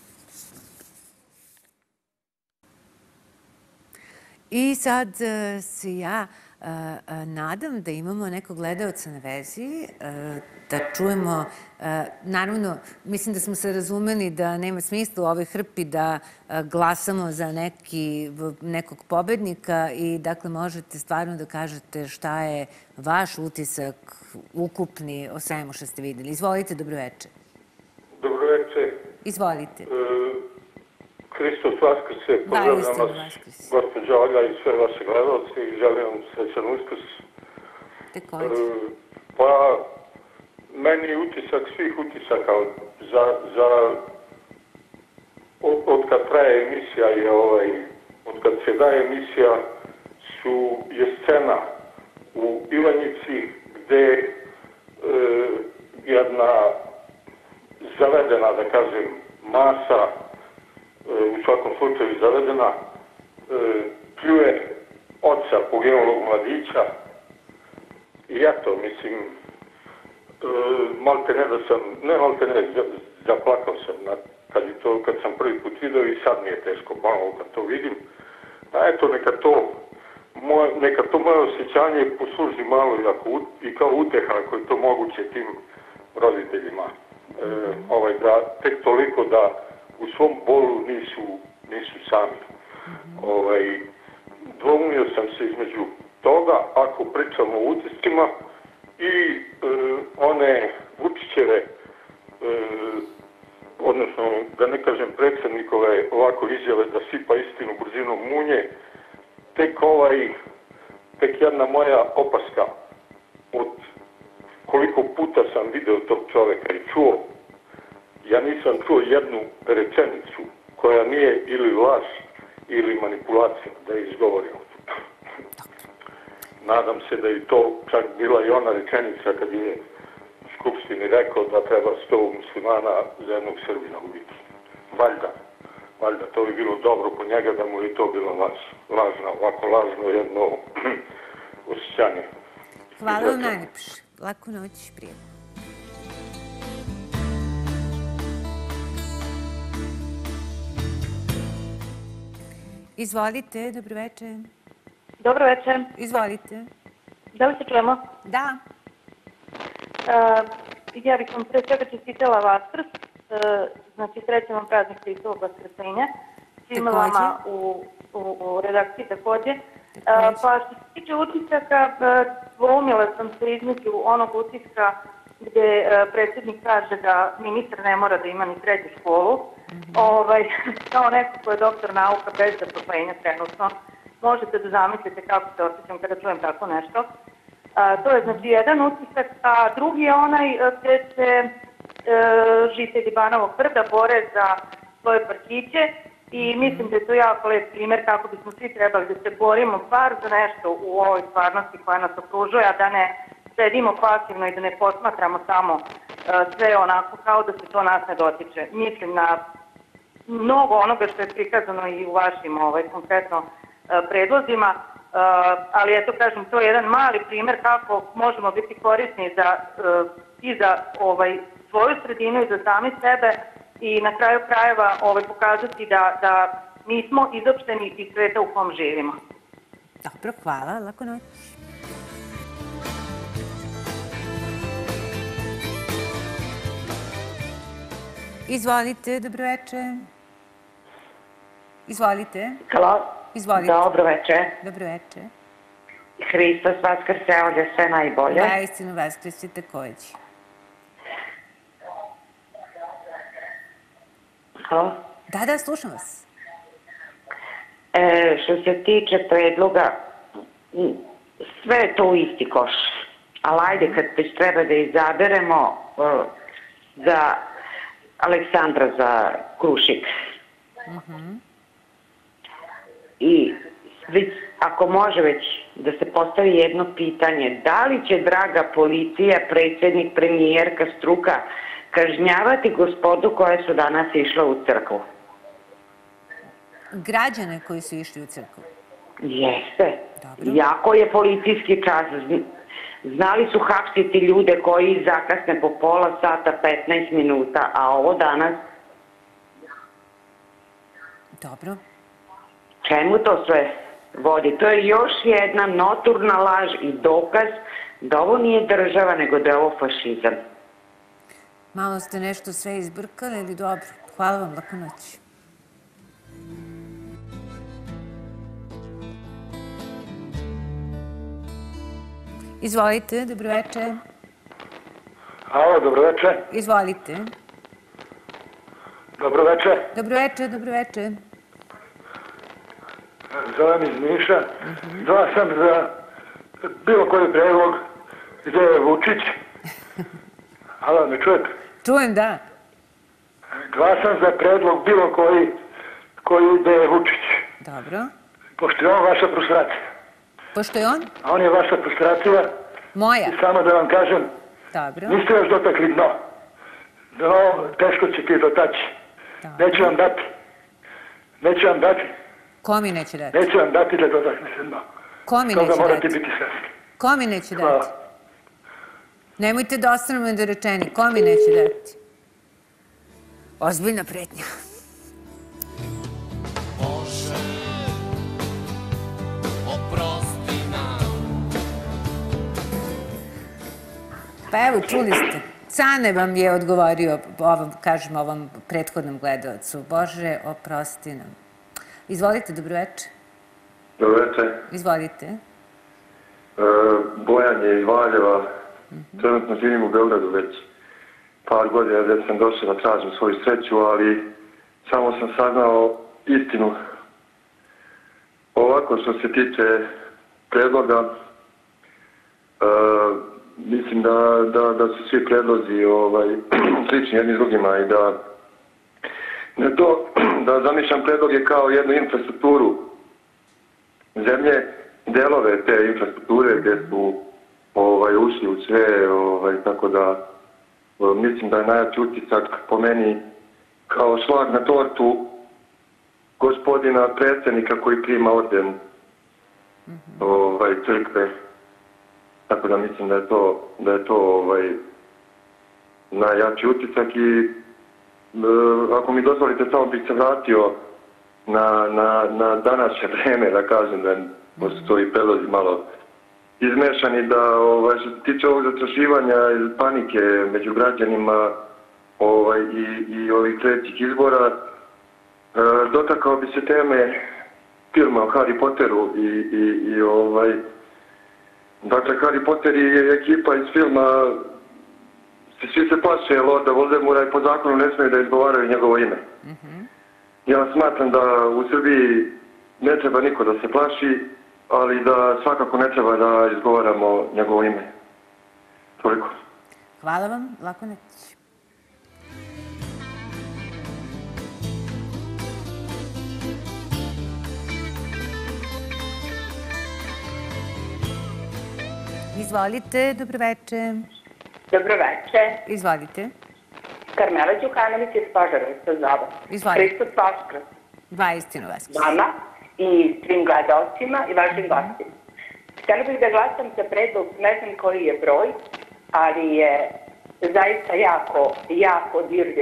I sad se ja nadam da imamo nekog gledalca na vezi, da čujemo, naravno, mislim da smo se razumeli da nema smisla u ovoj hrpi da glasamo za nekog pobednika i dakle možete stvarno da kažete šta je vaš utisak ukupni o svemu što ste videli. Izvolite, dobroveče. Dobroveče. Izvolite. Hristos Vaskrse, pozdravljam vas, gospođa Olja i sve vaše gledalce i želim vam srećan Uskrs. Pa, meni je utisak svih utisaka od kad traje emisija od kad se daje emisija je scena u Ivanjici gde jedna zavedena, da kažem, masa, u svakom slučaju zavedena, pljuje oca poginulog mladića i eto, mislim, zaplakao sam kad sam prvi put video i sad mi je teško malo kad to vidim. A eto, neka to moje osjećanje posluži malo i kao uteha ako je to moguće tim roditeljima. Da tek toliko da u svom bolu nisu sami. Dvoumio sam se između toga, ako pričamo o utiscima, i one Vučićeve, odnosno, da ne kažem predsjednikove, ovako izjave da sipa istinu brzinom munje, tek jedna moja opaska od koliko puta sam video tog čoveka i čuo. Ja nisam čuo jednu rečenicu koja nije ili laž ili manipulacija da je izgovorio. Nadam se da je to čak bila i ona rečenica kad je u Skupštini rekao da treba 100 muslimana za jednog Srbina ubiti. Valjda to bi bilo dobro po njega da mu je to bilo ovako lažno jedno osjećanje. Hvala vam najljepše. Laku noć, prijatno. Izvolite, dobroveče. Dobroveče. Izvolite. Da li se čujemo? Da. Ja bih vam pre svega čestitala Vaskrs, znači srećan vam praznik Hristovog Vaskrsenja, svima vama u redakciji takođe. Pa što se tiče utisaka, dvoumila sam se između onog utiska gde predsjednik kaže da ministar ne mora da ima ni srednju školu, kao neko ko je doktor nauka bez zaposlenja trenutno, možete da zamislite kako se osjećam kada čujem tako nešto. To je znači jedan utisak, a drugi je onaj gde se žitelji Banovog Brda bore za svoje parkiće i mislim da je to jako lep primer kako bismo svi trebali da se borimo bar za nešto u ovoj stvarnosti koja nas okružuje, a da ne sedimo pasivno i da ne posmatramo samo sve onako kao da se to nas ne dotiče. Mislim na mnogo onoga što je prikazano i u vašim konkretno predlozima, ali eto kažem, to je jedan mali primer kako možemo biti korisni i za svoju sredinu i za sami sebe i na kraju krajeva pokazati da nismo izopšteni iz sveta u kom živimo. Dobro, hvala, lako noć. Izvolite, dobroveče. Izvolite. Halo. Izvolite. Dobroveče. Dobroveče. Hristos Vaskrse, ovdje sve najbolje. Da, istinu Vaskrse takođe. Halo? Da, slušam vas. Što se tiče predloga, sve je to u isti koš. Ali ajde, kad već treba da izaberemo za Aleksandra za Krušik. I ako može već da se postavi jedno pitanje, da li će draga policija, predsjednik, premijerka, struka kažnjavati gospodu koje su danas išle u crkvu? Građane koji su išli u crkvu? Jeste. Jako je policijski čas. Znali su hapsiti ljude koji zakasne po pola sata, 15 minuta, a ovo danas... Dobro. Čemu to sve vodi? To je još jedna notorna laž i dokaz da ovo nije država, nego da je ovo fašizam. Malo ste nešto sve izbrkali, ali dobro. Hvala vam, lako noć. Izvolite, dobroveče. Halo, dobroveče. Izvolite. Dobroveče. Dobroveče. Zovem iz Niša. Zovem sam za bilo koji predlog gde je Vučić. Halo, me čujete? Čujem, da. Glasam za predlog bilo koji gde je Vučić. Dobro. Pošto je on vaša frustracija. Pošto je on? A on je vaša frustracija. Moja. I samo da vam kažem, niste još dotakli dno. Dno teško će ti dotaći. Neću vam dati. Ko mi neće dati? Neću vam dati da dotakne se dno. Ko mi neće dati? Toga morate biti svesni. Ko mi neće dati? Nemojte da ostanemo nedorečeni. Ko mi neće dati? Ozbiljna pretnja. Pa evo, čuli ste. Cane vam je odgovorio, ovom prethodnom gledalcu. Bože, oprosti nam. Izvolite, dobroveče. Dobroveče. Izvolite. Bojan je iz Valjeva. Trenutno živim u Beogradu već par godina gdje sam došao da tražim svoju sreću, ali samo sam saznao istinu. Ovako što se tiče predloga, mislim da su svi predlozi slični jedni s drugima i da zamišljam predloge kao jednu infrastrukturu zemlje, delove te infrastrukture gdje su ušli u sve, tako da mislim da je najjači utisak po meni kao šlag na tortu gospodina predsjednika koji prima orden crkve. Tako da mislim da je to najjači utisak i ako mi dozvolite samo bih se vratio na današnje vreme, da kažem da su to i predlozi malo izmešani da što se tiče ovog zastrašivanja i panike među građanima i ovih trećih izbora, dotakao bi se teme filma o Harry Potteru dakle, Harry Potter i ekipa iz filma, svi se plaše Lorda Voldemora i po zakonu ne smije da izgovaraju njegovo ime. Ja smatram da u Srbiji ne treba niko da se plaši, ali da svakako ne treba da izgovaramo njegovo ime. Toliko. Hvala vam, Lako Netić. Izvolite, dobroveče. Dobroveče. Izvolite. Karmela Đukanović iz Požarevca zove. Izvolite. Hristos Voskrs. Vaistinu Vaskrs. Vama i svim gledalcima i vašim gostima. Htjela bih da glasam za predlog, ne znam koji je broj, ali je zaista jako dirljiv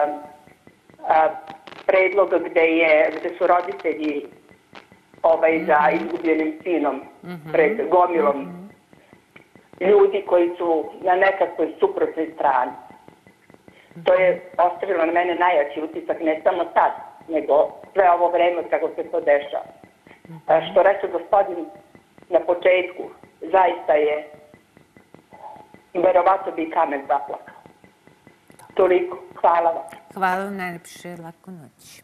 predlog gde su roditelji za izgubljenim sinom pred gomilom ljudi koji su na nekakvoj suprotnoj strani. To je ostavilo na mene najjači utisak, ne samo sad, nego sve ovo vreme kako se to dešava. Što reče gospodin na početku, zaista je, verovatno bi kamen zaplakao. Toliko. Hvala vam. Hvala vam najlepše, laku noć.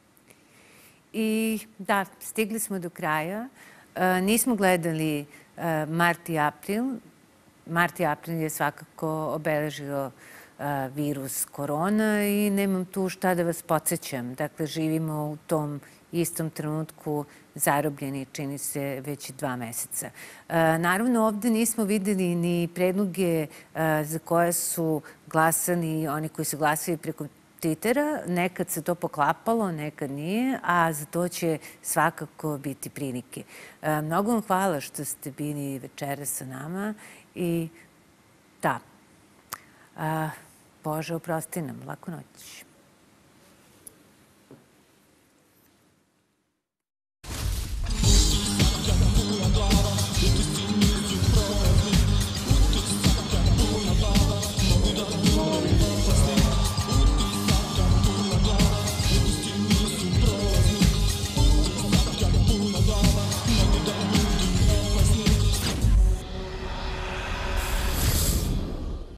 I da, stigli smo do kraja. Nismo gledali mart i april. Mart i april je svakako obeležio virus korona i nemam tu šta da vas podsjećam. Dakle, živimo u tom istom trenutku zarobljeni, čini se, već 2 meseca. Naravno, ovde nismo videli ni predloge za koje su glasani oni koji su glasili preko Twittera. Nekad se to poklapalo, nekad nije, a za to će svakako biti prilike. Mnogo vam hvala što ste bili večeras sa nama i da, Bože, oprosti nam, laku noć.